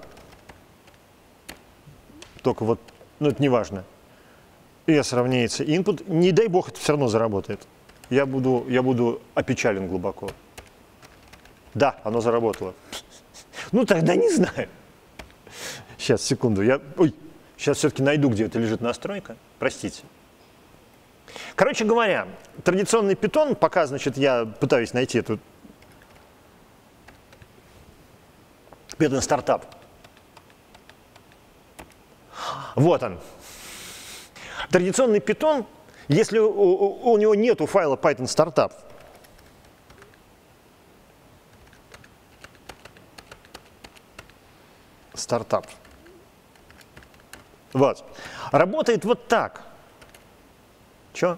Только вот, ну это не важно. S равняется input. Не дай бог, это все равно заработает. Я буду, я буду опечален глубоко. Да, оно заработало. Ну тогда не знаю. Сейчас, секунду. Я, ой, сейчас все-таки найду, где это лежит настройка. Простите. Короче говоря, традиционный Python, пока, значит, я пытаюсь найти эту Python стартап. Вот он. Традиционный Python, если у, у, у него нету файла Python стартап, стартап, вот, работает вот так. Чё?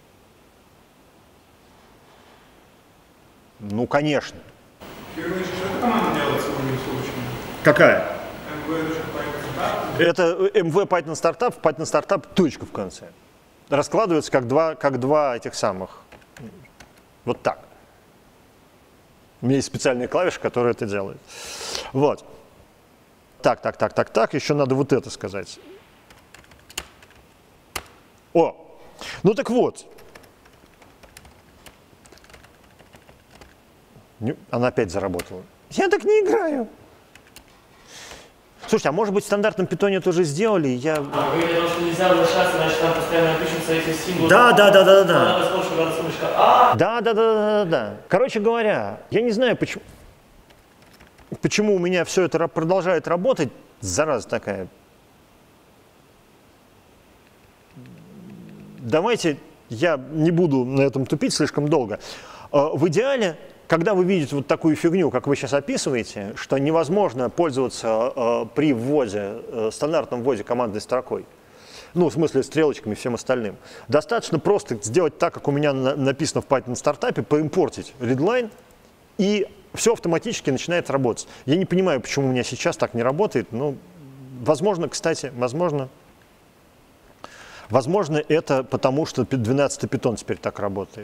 Ну, конечно. Кириллович, что эта команда делает сегодня случаем? Какая? mv.python Это mv Python Startup, Python Startup, точка в конце. Раскладывается как два, как два этих самых. Вот так. У меня есть специальные клавиши, которые это делают. Вот. Так, так, так, так, так. Еще надо вот это сказать. О! Ну так вот. Она опять заработала. Я так не играю. Слушайте, а может быть в стандартном питоне тоже сделали? Я... А, вы говорили, что нельзя возвращаться, значит, там постоянно пишутся эти символы. Да, да, да, да, да. Надо сказать, что рассылочка. А! Да, да, да, да, да. Короче говоря, я не знаю, почему, почему у меня все это продолжает работать. Зараза такая. Давайте я не буду на этом тупить слишком долго. В идеале, когда вы видите вот такую фигню, как вы сейчас описываете, что невозможно пользоваться э, при вводе, э, стандартном вводе командной строкой, ну, в смысле стрелочками и всем остальным, достаточно просто сделать так, как у меня на, написано в Python стартапе, поимпортить readline, и все автоматически начинает работать. Я не понимаю, почему у меня сейчас так не работает, но, возможно, кстати, возможно, возможно, это потому, что двенадцатый питон теперь так работает.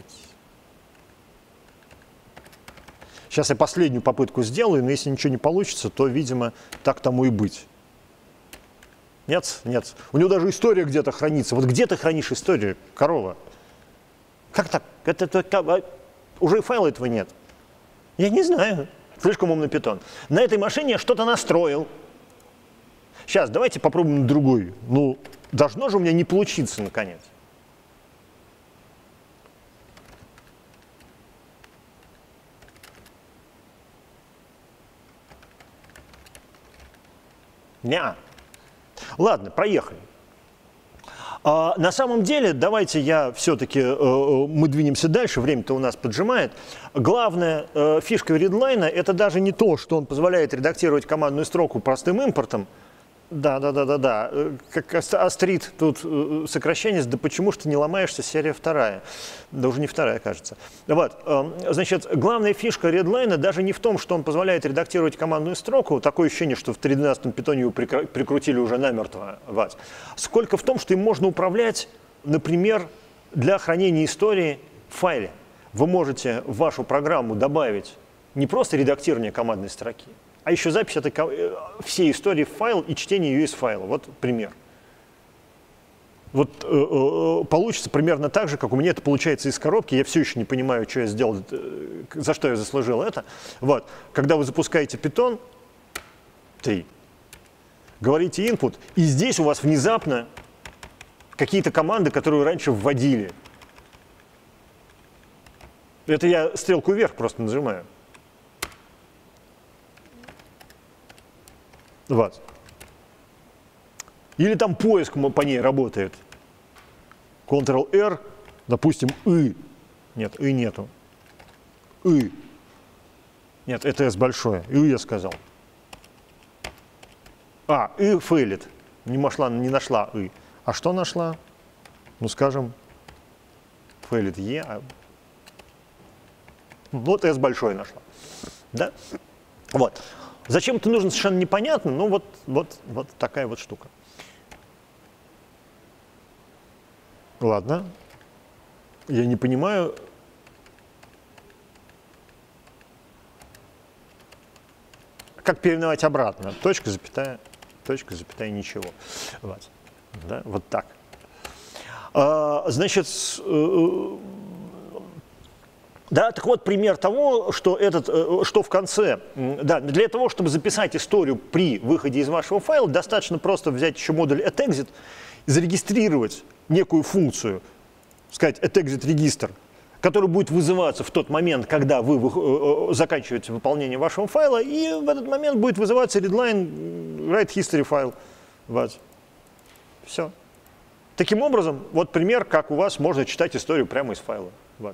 Сейчас я последнюю попытку сделаю, но если ничего не получится, то, видимо, так тому и быть. Нет? Нет. У него даже история где-то хранится. Вот где ты хранишь историю, корова? Как так? Это, это, уже и файла этого нет. Я не знаю. Слишком умный питон. На этой машине я что-то настроил. Сейчас, давайте попробуем другой. Ну, должно же у меня не получиться, наконец. Неа. Ладно, проехали. А, на самом деле, давайте я все-таки, э, мы двинемся дальше, время-то у нас поджимает. Главная э, фишка редлайна — это даже не то, что он позволяет редактировать командную строку простым импортом. Да, да, да, да, да. Как Астрид тут сокращение, да почему ж ты не ломаешься, серия вторая. Да уже не вторая, кажется. Вот, значит, главная фишка редлайна даже не в том, что он позволяет редактировать командную строку, такое ощущение, что в тринадцатом питоне его прикрутили уже намертво, вот, сколько в том, что им можно управлять, например, для хранения истории в файле. Вы можете в вашу программу добавить не просто редактирование командной строки, а еще запись этой, всей истории в файл и чтение ее из файла. Вот пример. Вот э, э, получится примерно так же, как у меня это получается из коробки. Я все еще не понимаю, что я сделал, э, за что я заслужил это. Вот. Когда вы запускаете Python три, говорите input, и здесь у вас внезапно какие-то команды, которые вы раньше вводили. Это я стрелку вверх просто нажимаю. Вот. Или там поиск по ней работает. контрол эр, допустим, и. Нет, и нету. И. Нет, это S большое. И я сказал. А, и фейлит. Не нашла, не нашла и. А что нашла? Ну, скажем, фейлит е. А... Вот s большой нашла. Да? Вот. Зачем это нужно, совершенно непонятно, но вот, вот, вот такая вот штука. Ладно. Я не понимаю. Как переименовать обратно? Точка, запятая, точка, запятая, ничего. Вот, да, вот так. А, значит, э, да, так вот пример того, что, этот, э, что в конце, да, для того, чтобы записать историю при выходе из вашего файла, достаточно просто взять еще модуль atExit, зарегистрировать некую функцию, сказать atExit-регистр, который будет вызываться в тот момент, когда вы э, заканчиваете выполнение вашего файла, и в этот момент будет вызываться readline write history файл. Вот. Все. Таким образом, вот пример, как у вас можно читать историю прямо из файла. Вот.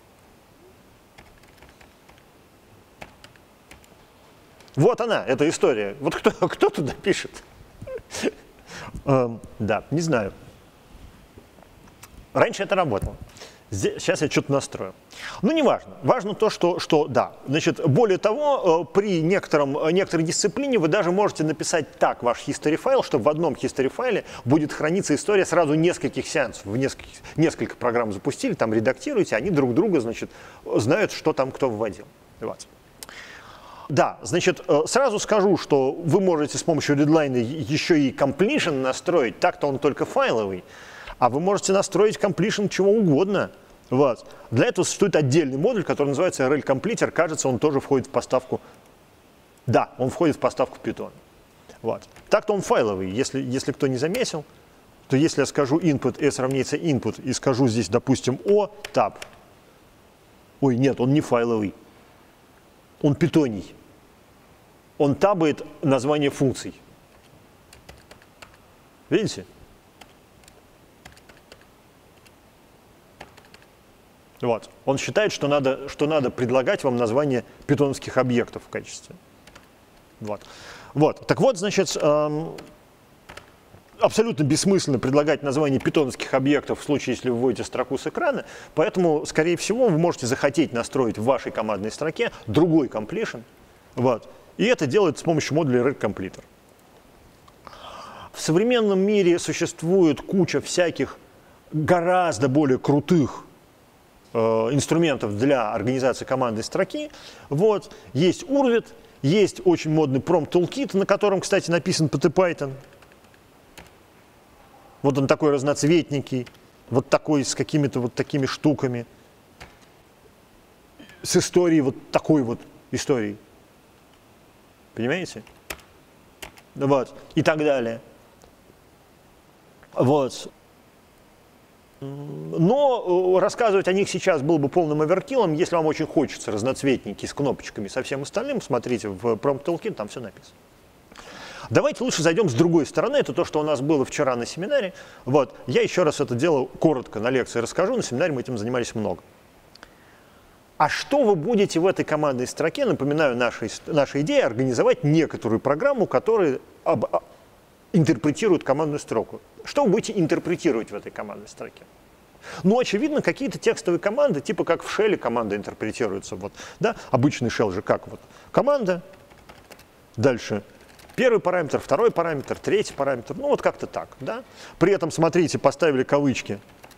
Вот она, эта история. Вот кто, кто туда пишет? Да, не знаю. Раньше это работало. Сейчас я что-то настрою. Ну, не важно. Важно то, что, что да. Значит, более того, при некотором, некоторой дисциплине вы даже можете написать так ваш history файл, что в одном history файле будет храниться история сразу нескольких сеансов. В нескольких, несколько программ запустили, там редактируете, они друг друга, значит, знают, что там кто вводил. Вот. Да, значит, сразу скажу, что вы можете с помощью readline еще и completion настроить, так-то он только файловый, а вы можете настроить completion чего угодно. Вот. Для этого существует отдельный модуль, который называется эр эл-Completer. Кажется, он тоже входит в поставку. Да, он входит в поставку Python. Вот. Так-то он файловый. Если, если кто не заметил, то если я скажу input, s равняется input, и скажу здесь, допустим, o, tab. Ой, нет, он не файловый. Он питоний. Он табает название функций. Видите? Вот. Он считает, что надо, что надо предлагать вам название питоновских объектов в качестве. Вот. Вот. Так вот, значит, эм, абсолютно бессмысленно предлагать название питоновских объектов в случае, если вы вводите строку с экрана, поэтому, скорее всего, вы можете захотеть настроить в вашей командной строке другой completion. Вот. И это делается с помощью модуля readCompleter. В современном мире существует куча всяких гораздо более крутых инструментов для организации командной строки. Вот. Есть Urwit, есть очень модный Prompt Toolkit, на котором, кстати, написан пи ти Python. Вот он такой разноцветненький, вот такой с какими-то вот такими штуками, с историей, вот такой вот историей. Понимаете? Вот. И так далее. Вот. Но рассказывать о них сейчас было бы полным оверкиллом. Если вам очень хочется разноцветники с кнопочками и со всем остальным, смотрите в Prompt Toolkit, там все написано. Давайте лучше зайдем с другой стороны. Это то, что у нас было вчера на семинаре. Вот. Я еще раз это дело коротко на лекции расскажу. На семинаре мы этим занимались много. А что вы будете в этой командной строке, напоминаю, наша, наша идея, организовать некоторую программу, которая об, а, интерпретирует командную строку. Что вы будете интерпретировать в этой командной строке? Ну, очевидно, какие-то текстовые команды, типа как в шелле команда интерпретируется. Вот, да? Обычный шелл же как? Вот. Команда, дальше первый параметр, второй параметр, третий параметр. Ну, вот как-то так. Да? При этом, смотрите, поставили кавычки.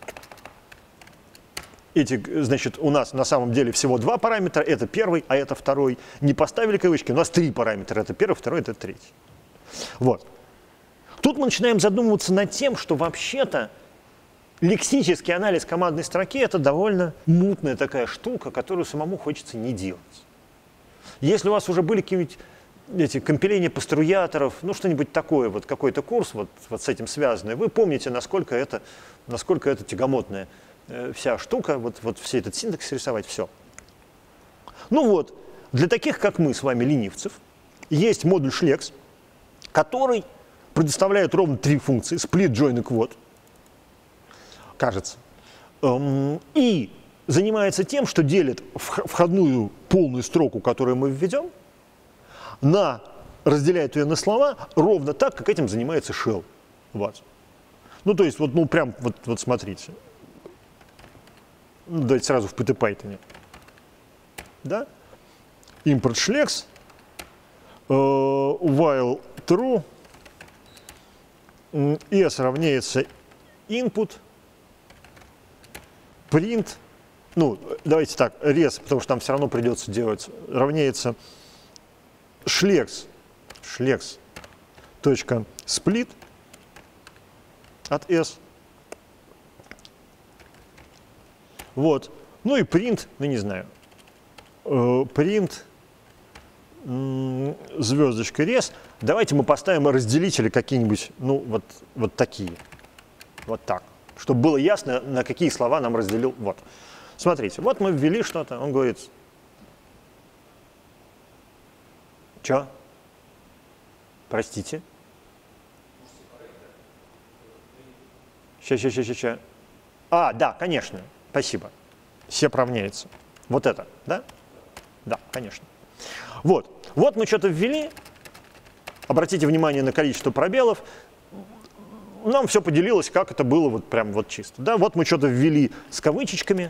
Эти, значит, у нас на самом деле всего два параметра, это первый, а это второй. Не поставили кавычки, у нас три параметра, это первый, второй, это третий. Вот. Тут мы начинаем задумываться над тем, что вообще-то лексический анализ командной строки — это довольно мутная такая штука, которую самому хочется не делать. Если у вас уже были какие-нибудь эти компиления поструяторов, ну что-нибудь такое, вот какой-то курс вот, вот с этим связанный, вы помните, насколько это, насколько это тягомотная э, вся штука, вот, вот все этот синтакс рисовать, все. Ну вот, для таких, как мы с вами, ленивцев, есть модуль шлекс, который предоставляет ровно три функции: split, join и quote, кажется, эм, и занимается тем, что делит входную полную строку, которую мы введем, на разделяет ее на слова ровно так, как этим занимается shell. Вот. Ну, то есть, вот, ну, прям, вот, вот смотрите. Ну, давайте сразу в пи ти Python. Да? Import shlex, uh, while true, s равняется input, print, ну, давайте так, res, потому что там все равно придется делать, равняется shlex, shlex, точка, split от s. Вот. Ну и print, ну не знаю, print звездочка res. Давайте мы поставим разделители какие-нибудь, ну вот, вот такие. Вот так. Чтобы было ясно, на какие слова нам разделил. Вот. Смотрите, вот мы ввели что-то, он говорит, что? Простите? Сейчас, сейчас, сейчас, сейчас. А, да, конечно, спасибо. Все равняется. Вот это, да? Да, конечно. Вот, вот мы что-то ввели. Обратите внимание на количество пробелов. Нам все поделилось, как это было вот прям вот чисто. Да, вот мы что-то ввели с кавычечками.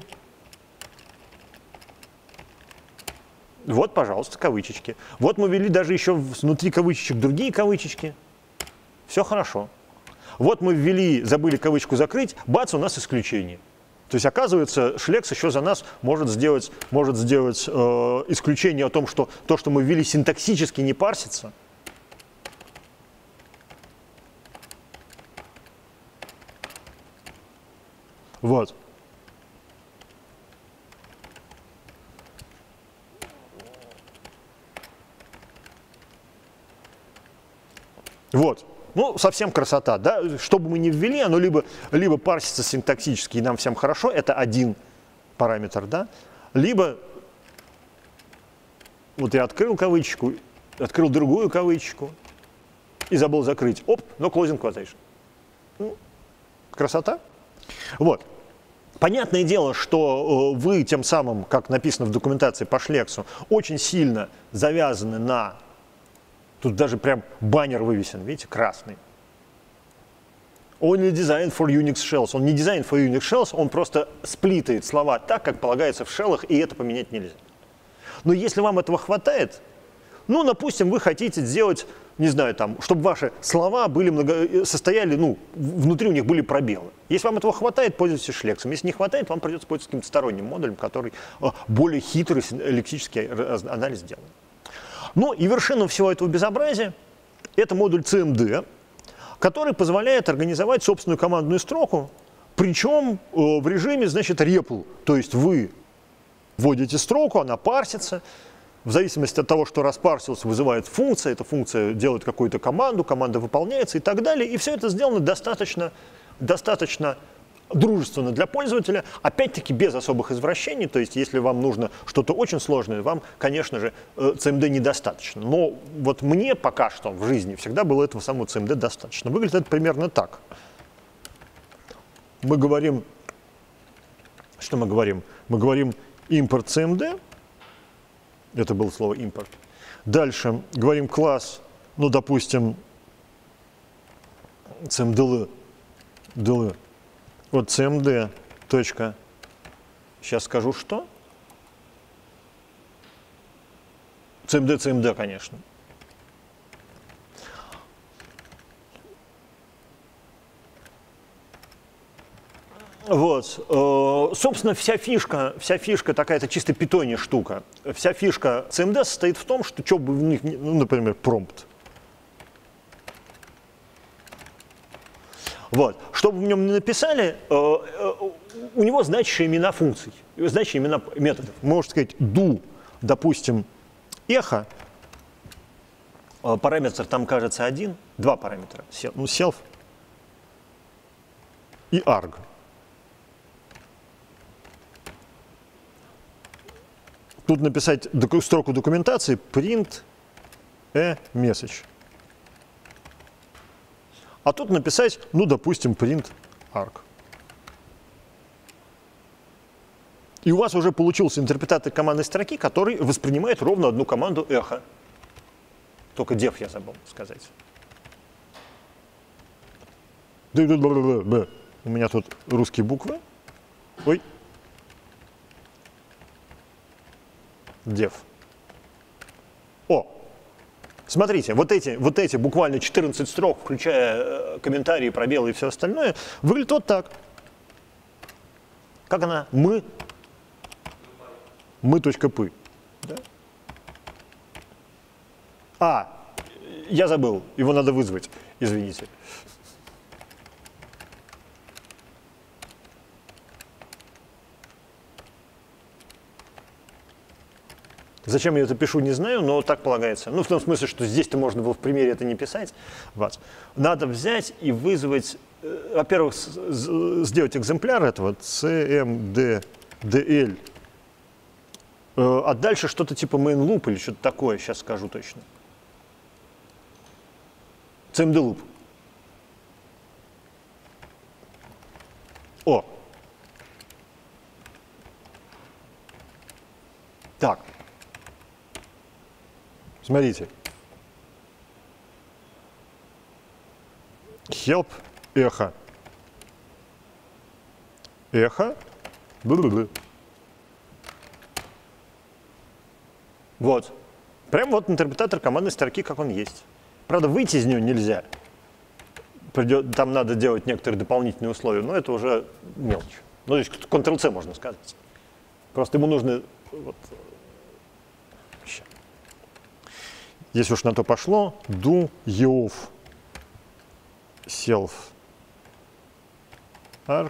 Вот, пожалуйста, кавычечки. Вот мы ввели даже еще внутри кавычечек другие кавычечки. Все хорошо. Вот мы ввели, забыли кавычку закрыть, бац, у нас исключение. То есть, оказывается, Shlex еще за нас может сделать, может сделать э, исключение о том, что то, что мы ввели, синтаксически не парсится. Вот. Вот. Ну, совсем красота, да? Что бы мы ни ввели, оно либо, либо парсится синтаксически, и нам всем хорошо, это один параметр, да? Либо вот я открыл кавычку, открыл другую кавычку и забыл закрыть. Оп, no closing quotation. Ну, красота. Вот. Понятное дело, что э, вы тем самым, как написано в документации по Шлексу, очень сильно завязаны на... Тут даже прям баннер вывесен, видите, красный. Only designed for Unix shells. Он не designed for Unix shells, он просто сплитает слова так, как полагается в шеллах, и это поменять нельзя. Но если вам этого хватает, ну, допустим, вы хотите сделать, не знаю, там, чтобы ваши слова были много, состояли, ну, внутри у них были пробелы. Если вам этого хватает, пользуйтесь шлексом. Если не хватает, вам придется пользоваться каким-то сторонним модулем, который более хитрый лексический анализ делает. Ну и вершина всего этого безобразия – это модуль си эм ди, который позволяет организовать собственную командную строку, причем в режиме, значит, репл. То есть вы вводите строку, она парсится. В зависимости от того, что распарсилось, вызывает функция, эта функция делает какую-то команду, команда выполняется и так далее. И все это сделано достаточно, достаточно дружественно для пользователя, опять-таки без особых извращений. То есть если вам нужно что-то очень сложное, вам, конечно же, си эм ди недостаточно. Но вот мне пока что в жизни всегда было этого самого си эм ди достаточно. Выглядит это примерно так. Мы говорим, что мы говорим? Мы говорим import си эм ди. Это было слово импорт. Дальше говорим класс, ну, допустим, cmdl, dl. Вот cmd. Точка. Сейчас скажу, что? cmd, cmd, конечно. Вот, собственно, вся фишка, вся фишка такая-то чисто питонья штука. Вся фишка си эм ди состоит в том, что, что бы в них, ну, например, промпт. Вот, что бы в нем ни написали, у него значащие имена функций, значащие имена методов. Можно сказать do, допустим, эхо, параметр там, кажется, один, два параметра, ну, self и arg. Тут написать доку- строку документации print a message. А тут написать, ну, допустим, print arg. И у вас уже получился интерпретатор командной строки, который воспринимает ровно одну команду эхо. Только def я забыл сказать. У меня тут русские буквы. Ой. Def. О! Смотрите, вот эти, вот эти буквально четырнадцать строк, включая комментарии, пробелы и все остальное, выглядит вот так. Как она? Мы. Мы.пy. Да? А, я забыл, его надо вызвать, извините. Зачем я это пишу, не знаю, но так полагается. Ну, в том смысле, что здесь-то можно было в примере это не писать. Вот. Надо взять и вызвать, э, во-первых, сделать экземпляр этого, cmd dl, э, а дальше что-то типа main loop или что-то такое, сейчас скажу точно. cmd loop. О! Так. Смотрите. Help, эхо. Эхо. Бу-бу-бу. Вот. Прям вот интерпретатор командной строки, как он есть. Правда, выйти из него нельзя. Придет, там надо делать некоторые дополнительные условия, но это уже мелочь. Ну, то есть контрол-C можно сказать. Просто ему нужно... Вот, если уж на то пошло, do eof self arc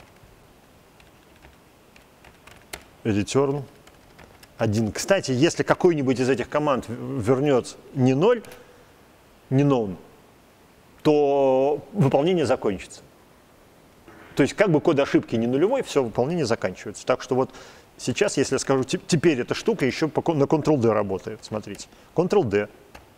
return один. Кстати, если какой-нибудь из этих команд вернет не ноль, не known, то выполнение закончится. То есть как бы код ошибки не нулевой, все, выполнение заканчивается. Так что вот сейчас, если я скажу, теперь эта штука еще на контрол-D работает. Смотрите. контрол-D.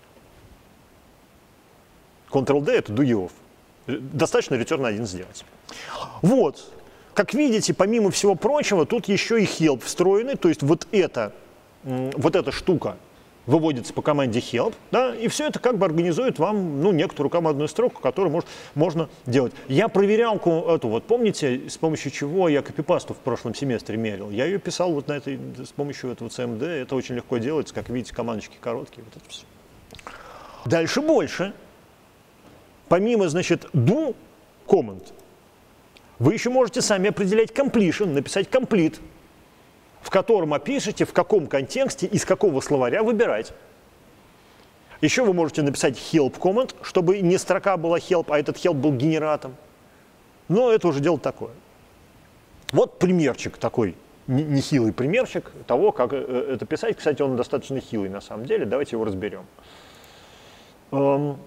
контрол-D это do eof. Достаточно return один сделать. Вот. Как видите, помимо всего прочего, тут еще и help встроенный. То есть вот эта, вот эта штука выводится по команде help, да, и все это как бы организует вам, ну, некоторую командную строку, которую может, можно делать. Я проверялку эту, вот помните, с помощью чего я копипасту в прошлом семестре мерил? Я ее писал вот на этой, с помощью этого cmd, это очень легко делается, как видите, командочки короткие, вот это все. Дальше больше. Помимо, значит, do command, вы еще можете сами определять completion, написать complete, в котором опишите, в каком контексте, из какого словаря выбирать. Еще вы можете написать help command, чтобы не строка была help, а этот help был генератом. Но это уже дело такое. Вот примерчик такой, нехилый примерчик того, как это писать. Кстати, он достаточно хилый на самом деле. Давайте его разберем. Эм,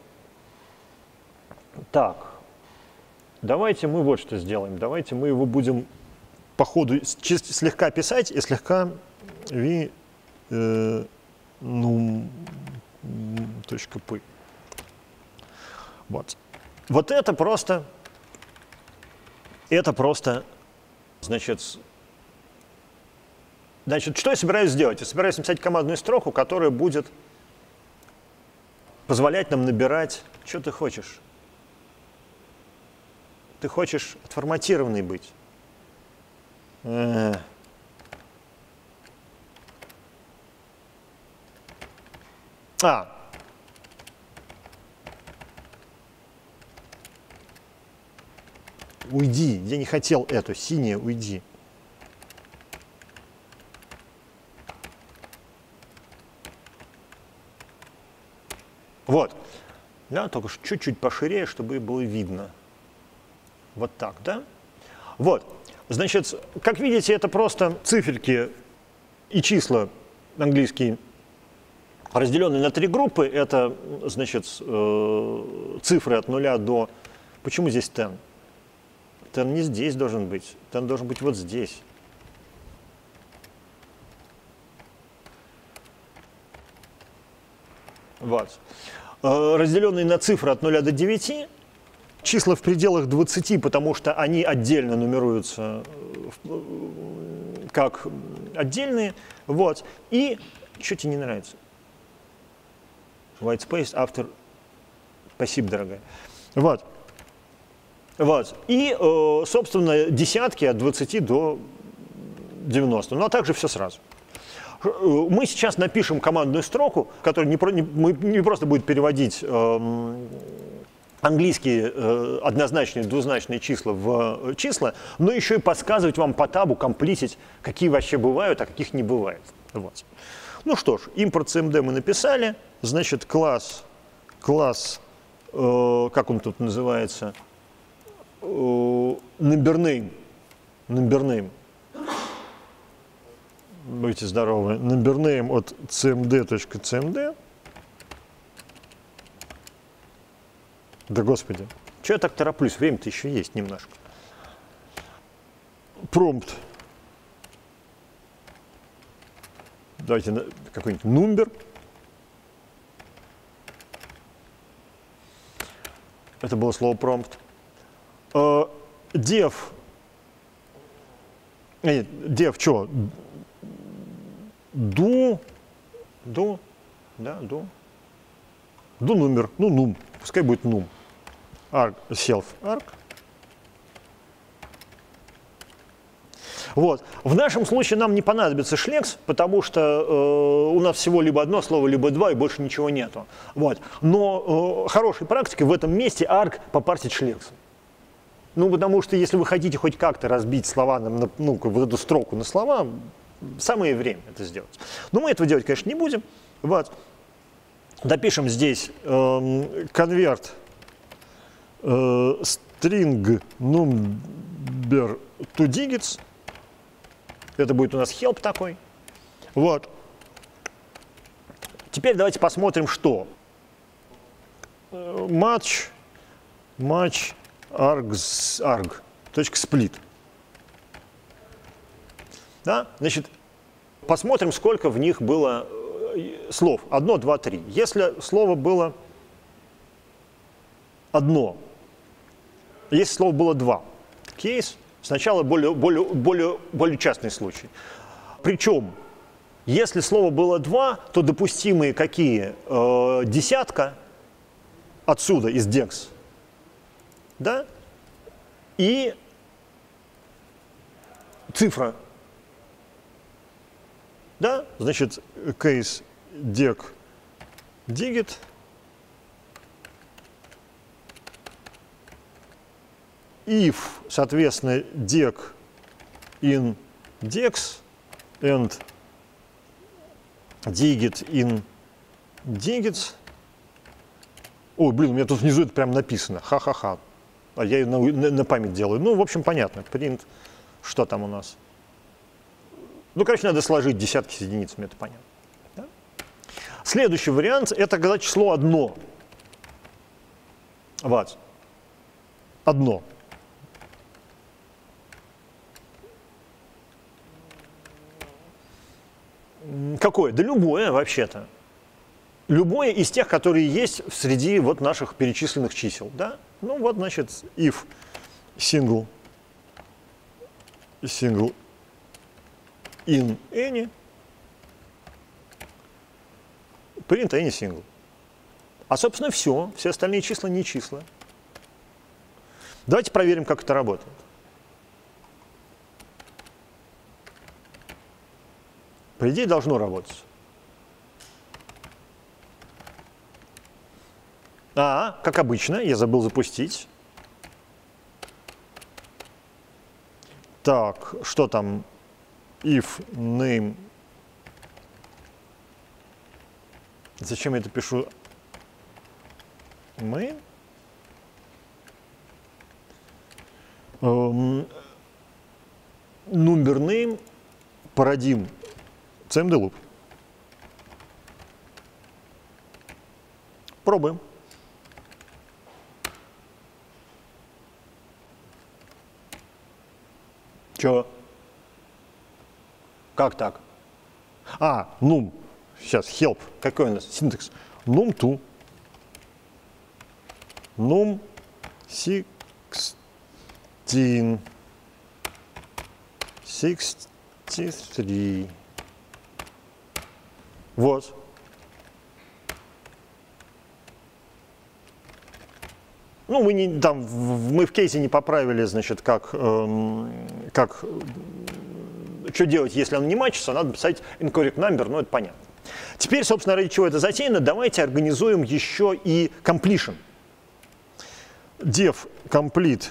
так, давайте мы вот что сделаем. Давайте мы его будем по ходу слегка писать и слегка ви, э, ну, .py. Вот. Вот это просто, это просто, значит, значит, что я собираюсь сделать? Я собираюсь написать командную строку, которая будет позволять нам набирать, что ты хочешь. Ты хочешь отформатированный быть. А. а. Уйди. Я не хотел эту. Синее, уйди. Вот. Да, только чуть-чуть поширее, чтобы было видно. Вот так, да? Вот. Значит, как видите, это просто циферки и числа английские, разделенные на три группы. Это, значит, цифры от нуля до... Почему здесь ten? ten не здесь должен быть. ten должен быть вот здесь. Вот. Разделенные на цифры от нуля до девяти. Числа в пределах двадцати, потому что они отдельно нумеруются как отдельные. Вот. И что тебе не нравится? white space after. Спасибо, дорогая. Вот. Вот. И, э, собственно, десятки от двадцати до девяноста. Ну, а также все сразу. Мы сейчас напишем командную строку, которая не, про, не, не просто будет переводить э, английские э, однозначные, двузначные числа в э, числа, но еще и подсказывать вам по табу, комплитить, какие вообще бывают, а каких не бывает. Вот. Ну что ж, импорт си эм ди мы написали, значит, класс, класс, э, как он тут называется, э, number name, number name. Будьте здоровы. Number name от cmd.cmd. Да господи. Чего я так тороплюсь? Время-то еще есть немножко. Prompt. Давайте какой-нибудь number. Это было слово prompt. Uh, dev. Нет, dev что? Do, do, да, do, do номер, ну, num, пускай будет num, arg, self, arg. Вот. В нашем случае нам не понадобится шлекс, потому что э, у нас всего либо одно слово, либо два, и больше ничего нету. Вот. Но э, хорошей практикой в этом месте arg попарсить шлексом. Ну, потому что если вы хотите хоть как-то разбить слова, на, ну, вот эту строку на слова, самое время это сделать. Но мы этого делать, конечно, не будем. Вот. Допишем здесь э, convert э, string number to digits. Это будет у нас help такой. Вот. Теперь давайте посмотрим, что. Match, match args, arg, точка split. Да? Значит, посмотрим, сколько в них было слов. Одно, два, три. Если слово было одно, если слово было два, кейс, сначала более, более, более, более частный случай. Причем, если слово было два, то допустимые какие? Э, десятка отсюда, из dex, да? И цифра. Да, значит, case dec digit if, соответственно, dec in dex and digit in digits. Ой, блин, у меня тут внизу это прям написано. Ха-ха-ха. А я ее на, на, на память делаю. Ну, в общем, понятно. Print, что там у нас? Ну, короче, надо сложить десятки с единицами, это понятно. Да? Следующий вариант – это когда число одно. Вот. Одно. Какое? Да любое вообще-то. Любое из тех, которые есть среди вот наших перечисленных чисел. Да? Ну вот, значит, if single, single in any, print any single. А, собственно, все. Все остальные числа не числа. Давайте проверим, как это работает. По идее, должно работать. А, как обычно, я забыл запустить. Так, что там? If name. Зачем я это пишу? Main. Um, number name породим cmd loop. Пробуем. Чё? Как так? А, num. Сейчас, help. Какой у нас синтекс? num to. num sixteen. sixty-three. Вот. Ну, мы, не, там, в, мы в кейсе не поправили, значит, как, эм, как, что делать, если он не матчится, надо писать incorrect number, ну, это понятно. Теперь, собственно, ради чего это затеяно, давайте организуем еще и completion. Def complete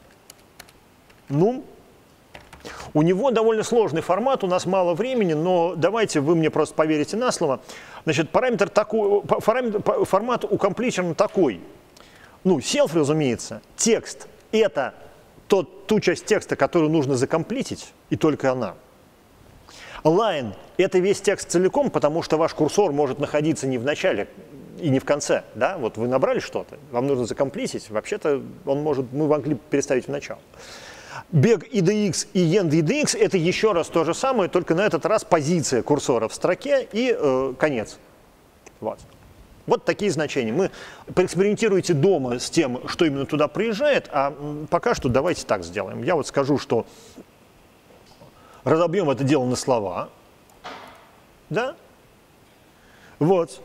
num. У него довольно сложный формат, у нас мало времени, но давайте вы мне просто поверите на слово. Значит, параметр такой, параметр, формат у completion такой. Ну, self, разумеется, текст — это тот, ту часть текста, которую нужно закомплитить, и только она. Line — это весь текст целиком, потому что ваш курсор может находиться не в начале и не в конце. Да? Вот вы набрали что-то, вам нужно закомплитить, вообще-то он может, мы могли переставить в начало. Beg idx и end idx — это еще раз то же самое, только на этот раз позиция курсора в строке и э, конец. Вот. Вот такие значения. Мы поэкспериментируйте дома с тем, что именно туда приезжает, а пока что давайте так сделаем. Я вот скажу, что разобьем это дело на слова. Да? Вот.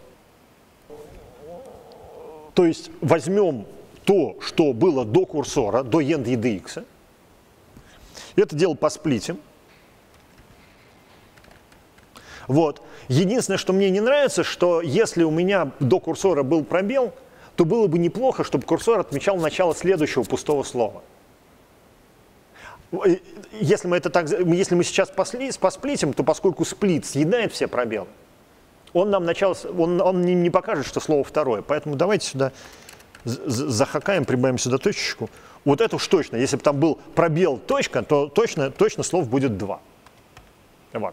То есть возьмем то, что было до курсора, до end idx. Это дело посплитим. Вот. Единственное, что мне не нравится, что если у меня до курсора был пробел, то было бы неплохо, чтобы курсор отмечал начало следующего пустого слова. Если мы, это так, если мы сейчас посплитим, то поскольку сплит съедает все пробелы, он нам начало, он, он не покажет, что слово второе. Поэтому давайте сюда захакаем, прибавим сюда точечку. Вот это уж точно. Если бы там был пробел точка, то точно, точно слов будет два. Вот.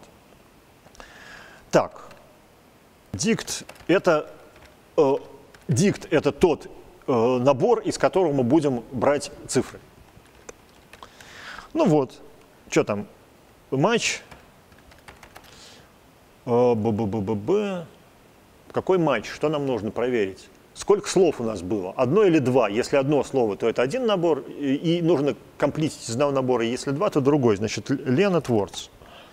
Так. Дикт — это, э, дикт — это тот э, набор, из которого мы будем брать цифры. Ну вот. Что там? Матч. Э, Б-б-б-б-б. Какой матч? Что нам нужно проверить? Сколько слов у нас было? Одно или два? Если одно слово, то это один набор, и, и нужно комплитить из одного набора. Если два, то другой. Значит, Leonard Words.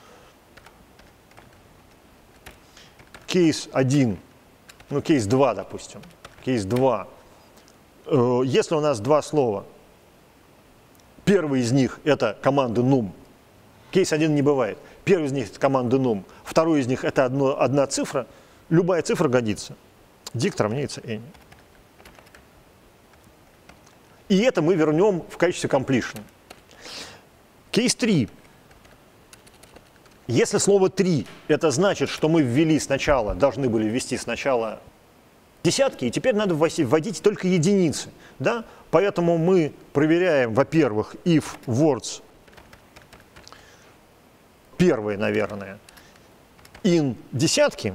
Кейс один, ну, кейс два, допустим. Кейс два. Если у нас два слова, первый из них — это команда num. Кейс один не бывает. Первый из них — это команда num. Второй из них — это одно, одна цифра. Любая цифра годится. Дикт равняется n. И это мы вернем в качестве completion. Кейс три. Если слово три, это значит, что мы ввели сначала, должны были ввести сначала десятки, и теперь надо вводить только единицы. Да? Поэтому мы проверяем, во-первых, if words, первое, наверное, in десятки.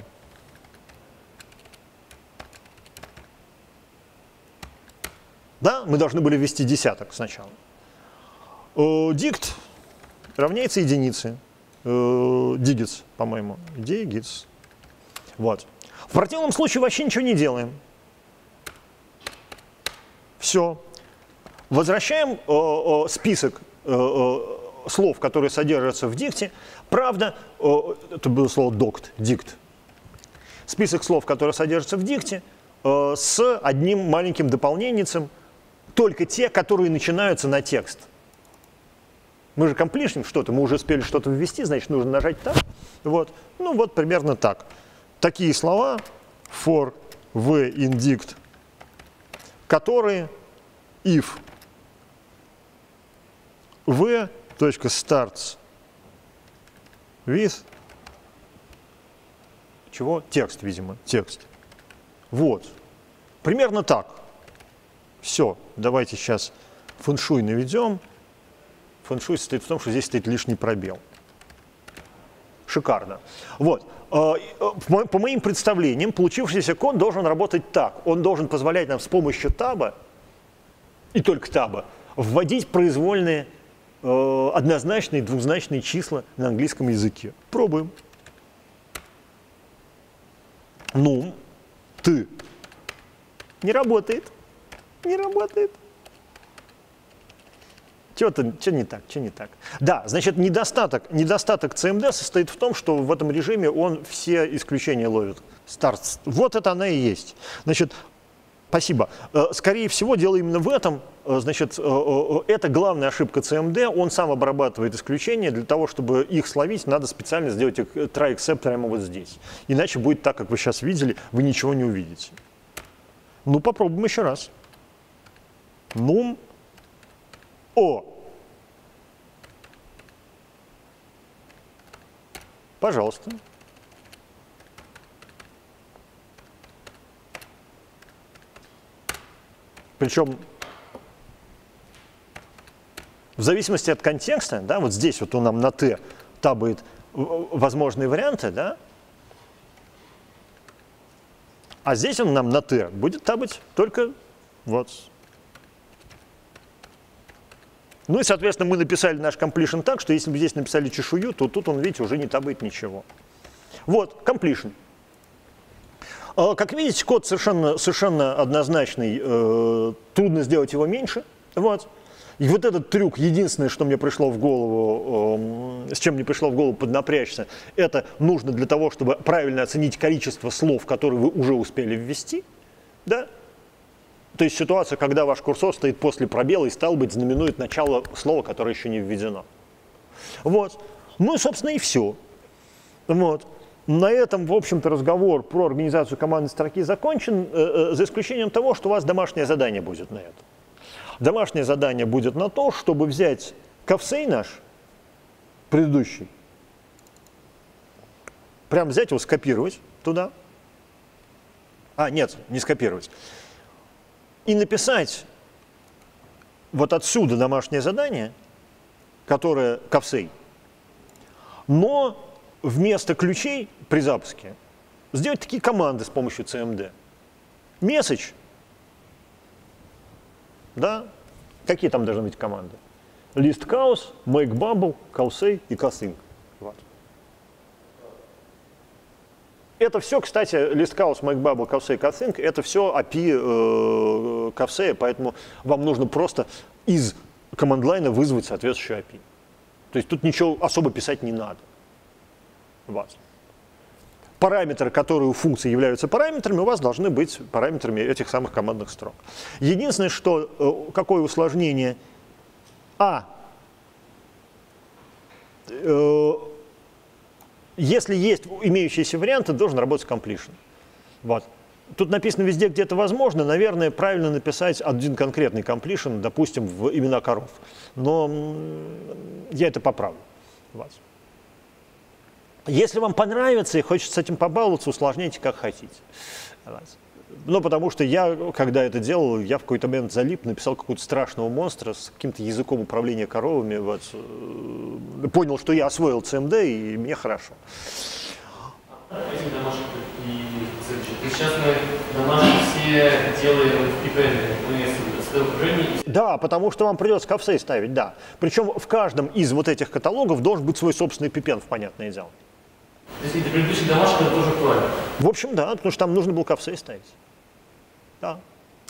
Да, мы должны были ввести десяток сначала. Дикт равняется единице. Digits, по-моему. Digits. Вот. В противном случае вообще ничего не делаем. Все. Возвращаем э, э, список э, э, слов, которые содержатся в дикте. Правда, э, это было слово doct, dict. Список слов, которые содержатся в дикте, э, с одним маленьким дополнением. Только те, которые начинаются на текст. Мы же комплишним что-то, мы уже успели что-то ввести, значит, нужно нажать так. Вот. Ну вот примерно так. Такие слова for, v, in dict, которые if v .starts with чего? Текст, видимо, текст. Вот. Примерно так. Все, давайте сейчас фэншуй наведем. Фэншуй состоит в том, что здесь стоит лишний пробел. Шикарно. Вот. По моим представлениям, получившийся код должен работать так. Он должен позволять нам с помощью таба, и только таба, вводить произвольные однозначные, двузначные числа на английском языке. Пробуем. Ну, ты. Не работает. Не работает. Что-то, что не так, что не так. Да, значит, недостаток, недостаток си эм ди состоит в том, что в этом режиме он все исключения ловит. Старт. Вот это она и есть. Значит, Спасибо. Скорее всего, дело именно в этом. Значит, это главная ошибка си эм ди. Он сам обрабатывает исключения. Для того, чтобы их словить, надо специально сделать try except прямо вот здесь. Иначе будет так, как вы сейчас видели, вы ничего не увидите. Ну, попробуем еще раз. Num о. Пожалуйста. Причем в зависимости от контекста, да, вот здесь вот он нам на Т табает возможные варианты, да, а здесь он нам на Т будет табать только вот. Ну и, соответственно, мы написали наш completion так, что если бы здесь написали чешую, то тут он, видите, уже не табает ничего. Вот, completion. Как видите, код совершенно, совершенно однозначный, э, трудно сделать его меньше. Вот. И вот этот трюк, единственное, что мне пришло в голову, э, с чем мне пришло в голову поднапрячься, это нужно для того, чтобы правильно оценить количество слов, которые вы уже успели ввести. Да? То есть ситуация, когда ваш курсор стоит после пробела и, стало быть, знаменует начало слова, которое еще не введено. Вот. Ну и, собственно, и все. Вот. На этом, в общем-то, разговор про организацию командной строки закончен, э, э, за исключением того, что у вас домашнее задание будет на это. Домашнее задание будет на то, чтобы взять кавсей наш, предыдущий, прям взять его, скопировать туда. А, нет, не скопировать. И написать вот отсюда домашнее задание, которое кавсей, но вместо ключей при запуске сделать такие команды с помощью си эм ди. Message. Да? Какие там должны быть команды? List chaos, make bubble, cowsay и casing. Вот. Это все, кстати, list chaos, make bubble, cowsay, casing, это все эй пи ай э, cowsay, поэтому вам нужно просто из команд-лайна вызвать соответствующую эй пи ай. То есть тут ничего особо писать не надо. Вот. Параметры, которые у функции являются параметрами, у вас должны быть параметрами этих самых командных строк. Единственное, что какое усложнение. А. Э, если есть имеющиеся варианты, должен работать completion. Вот. Тут написано везде, где это возможно. Наверное, правильно написать один конкретный completion, допустим, в имена коров. Но я это поправлю. Вот. Если вам понравится и хочется с этим побаловаться, усложняйте как хотите. Ну, потому что я, когда это делал, я в какой-то момент залип, написал какого-то страшного монстра с каким-то языком управления коровами, вот, понял, что я освоил си эм ди, и мне хорошо. Сейчас мы домашние все делаем в пипене. Да, потому что вам придется кавсей ставить, да. Причем в каждом из вот этих каталогов должен быть свой собственный пипен, понятное дело. То есть для предыдущих домашних это тоже актуально? В общем, да, потому что там нужно было кавсей ставить. Да.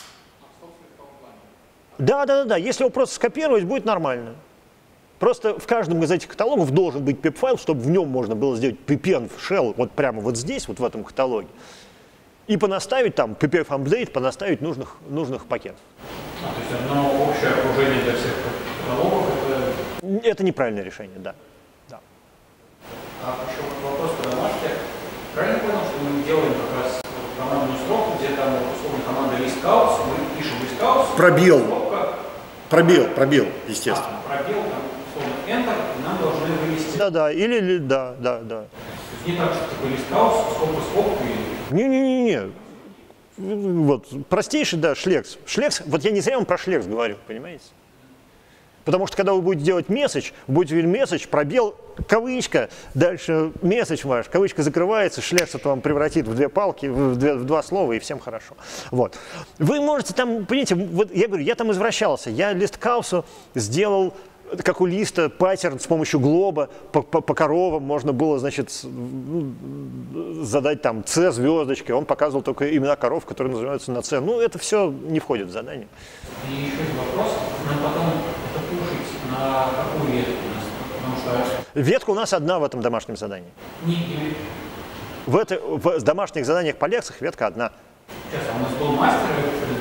Да, да, да, да. Если его просто скопировать, будет нормально. Просто в каждом из этих каталогов должен быть пип-файл, чтобы в нем можно было сделать пипен в shell вот прямо вот здесь, вот в этом каталоге. И понаставить там pipf update, понаставить нужных, нужных пакетов. А, то есть одно общее окружение для всех каталогов это... Это неправильное решение, да. да. А еще вопрос по домашке. Правильно понял, что мы делаем как раз командную строку, где там условно команда listcounts, мы пишем listcounts. Пробел. Строка, Пробел, пробел, естественно. А, пробел, там, условно, enter, и нам должны вывести. Да, да, или, или да, да, да. То есть не так, что такой listcounts, сколько, сколько и... Не-не-не-не. Вот, простейший, да, шлекс. Шлекс, вот я не зря вам про шлекс говорю, понимаете? Потому что когда вы будете делать месседж, вы будете видеть месседж, пробел, кавычка, дальше месседж ваш, кавычка закрывается, шлекс это вам превратит в две палки, в, две, в два слова, и всем хорошо. Вот. Вы можете там, понимаете, вот я говорю, я там извращался, я лист каусу сделал, как у листа, паттерн с помощью глоба по, по, по коровам можно было, значит, задать там C звездочкой, он показывал только имена коров, которые называются на C. Ну, это все не входит в задание. И еще один вопрос, нам потом это пушить на какую ветку у нас? Потому что... Ветка у нас одна в этом домашнем задании. Не, не... В, это, в домашних заданиях по лекциях ветка одна. Сейчас, а у нас был мастер,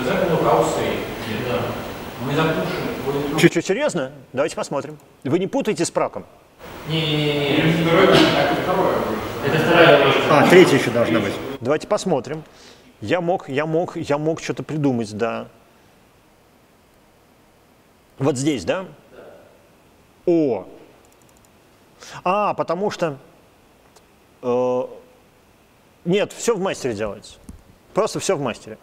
ДЗ было каусей. Да. Мы запушим. Чуть-чуть серьезно? Давайте посмотрим. Вы не путаете с праком. Не-не-не. Или второе, а это второе. Это вторая версия. А, третья еще должна быть. Давайте посмотрим. Я мог, я мог, я мог что-то придумать, да. Вот здесь, да? О! А, потому что... Э, нет, все в мастере делается. Просто все в мастере.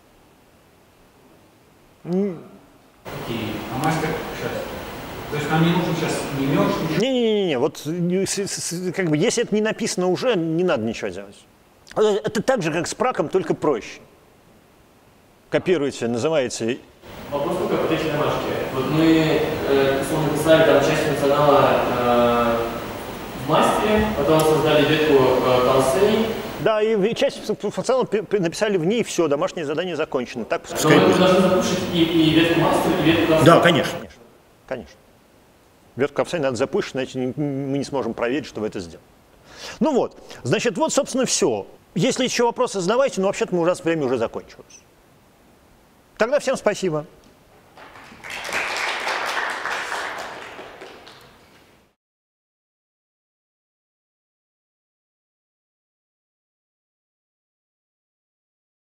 Окей. А мастер сейчас. То есть нам не нужен сейчас не мерч, ничего. Не-не-не, вот как бы, если это не написано уже, не надо ничего делать. Это так же, как с праком, только проще. Копируете, называете... Вопрос только вот эти домашки. Вот мы, э, условно, писали там часть функционала э, в мастере, потом создали ветку э, каусей. Да, и часть функционала написали в ней, и все, домашнее задание закончено. Так Но мы должны запушить и, и ветку мастера, и ветку каусей. Да, конечно. Конечно. конечно. Ветку каусей надо запушить, иначе мы не сможем проверить, что вы это сделали. Ну вот, значит, вот, собственно, все. Если еще вопросы задавайте, но вообще-то мы уже время уже закончилось. Тогда всем спасибо.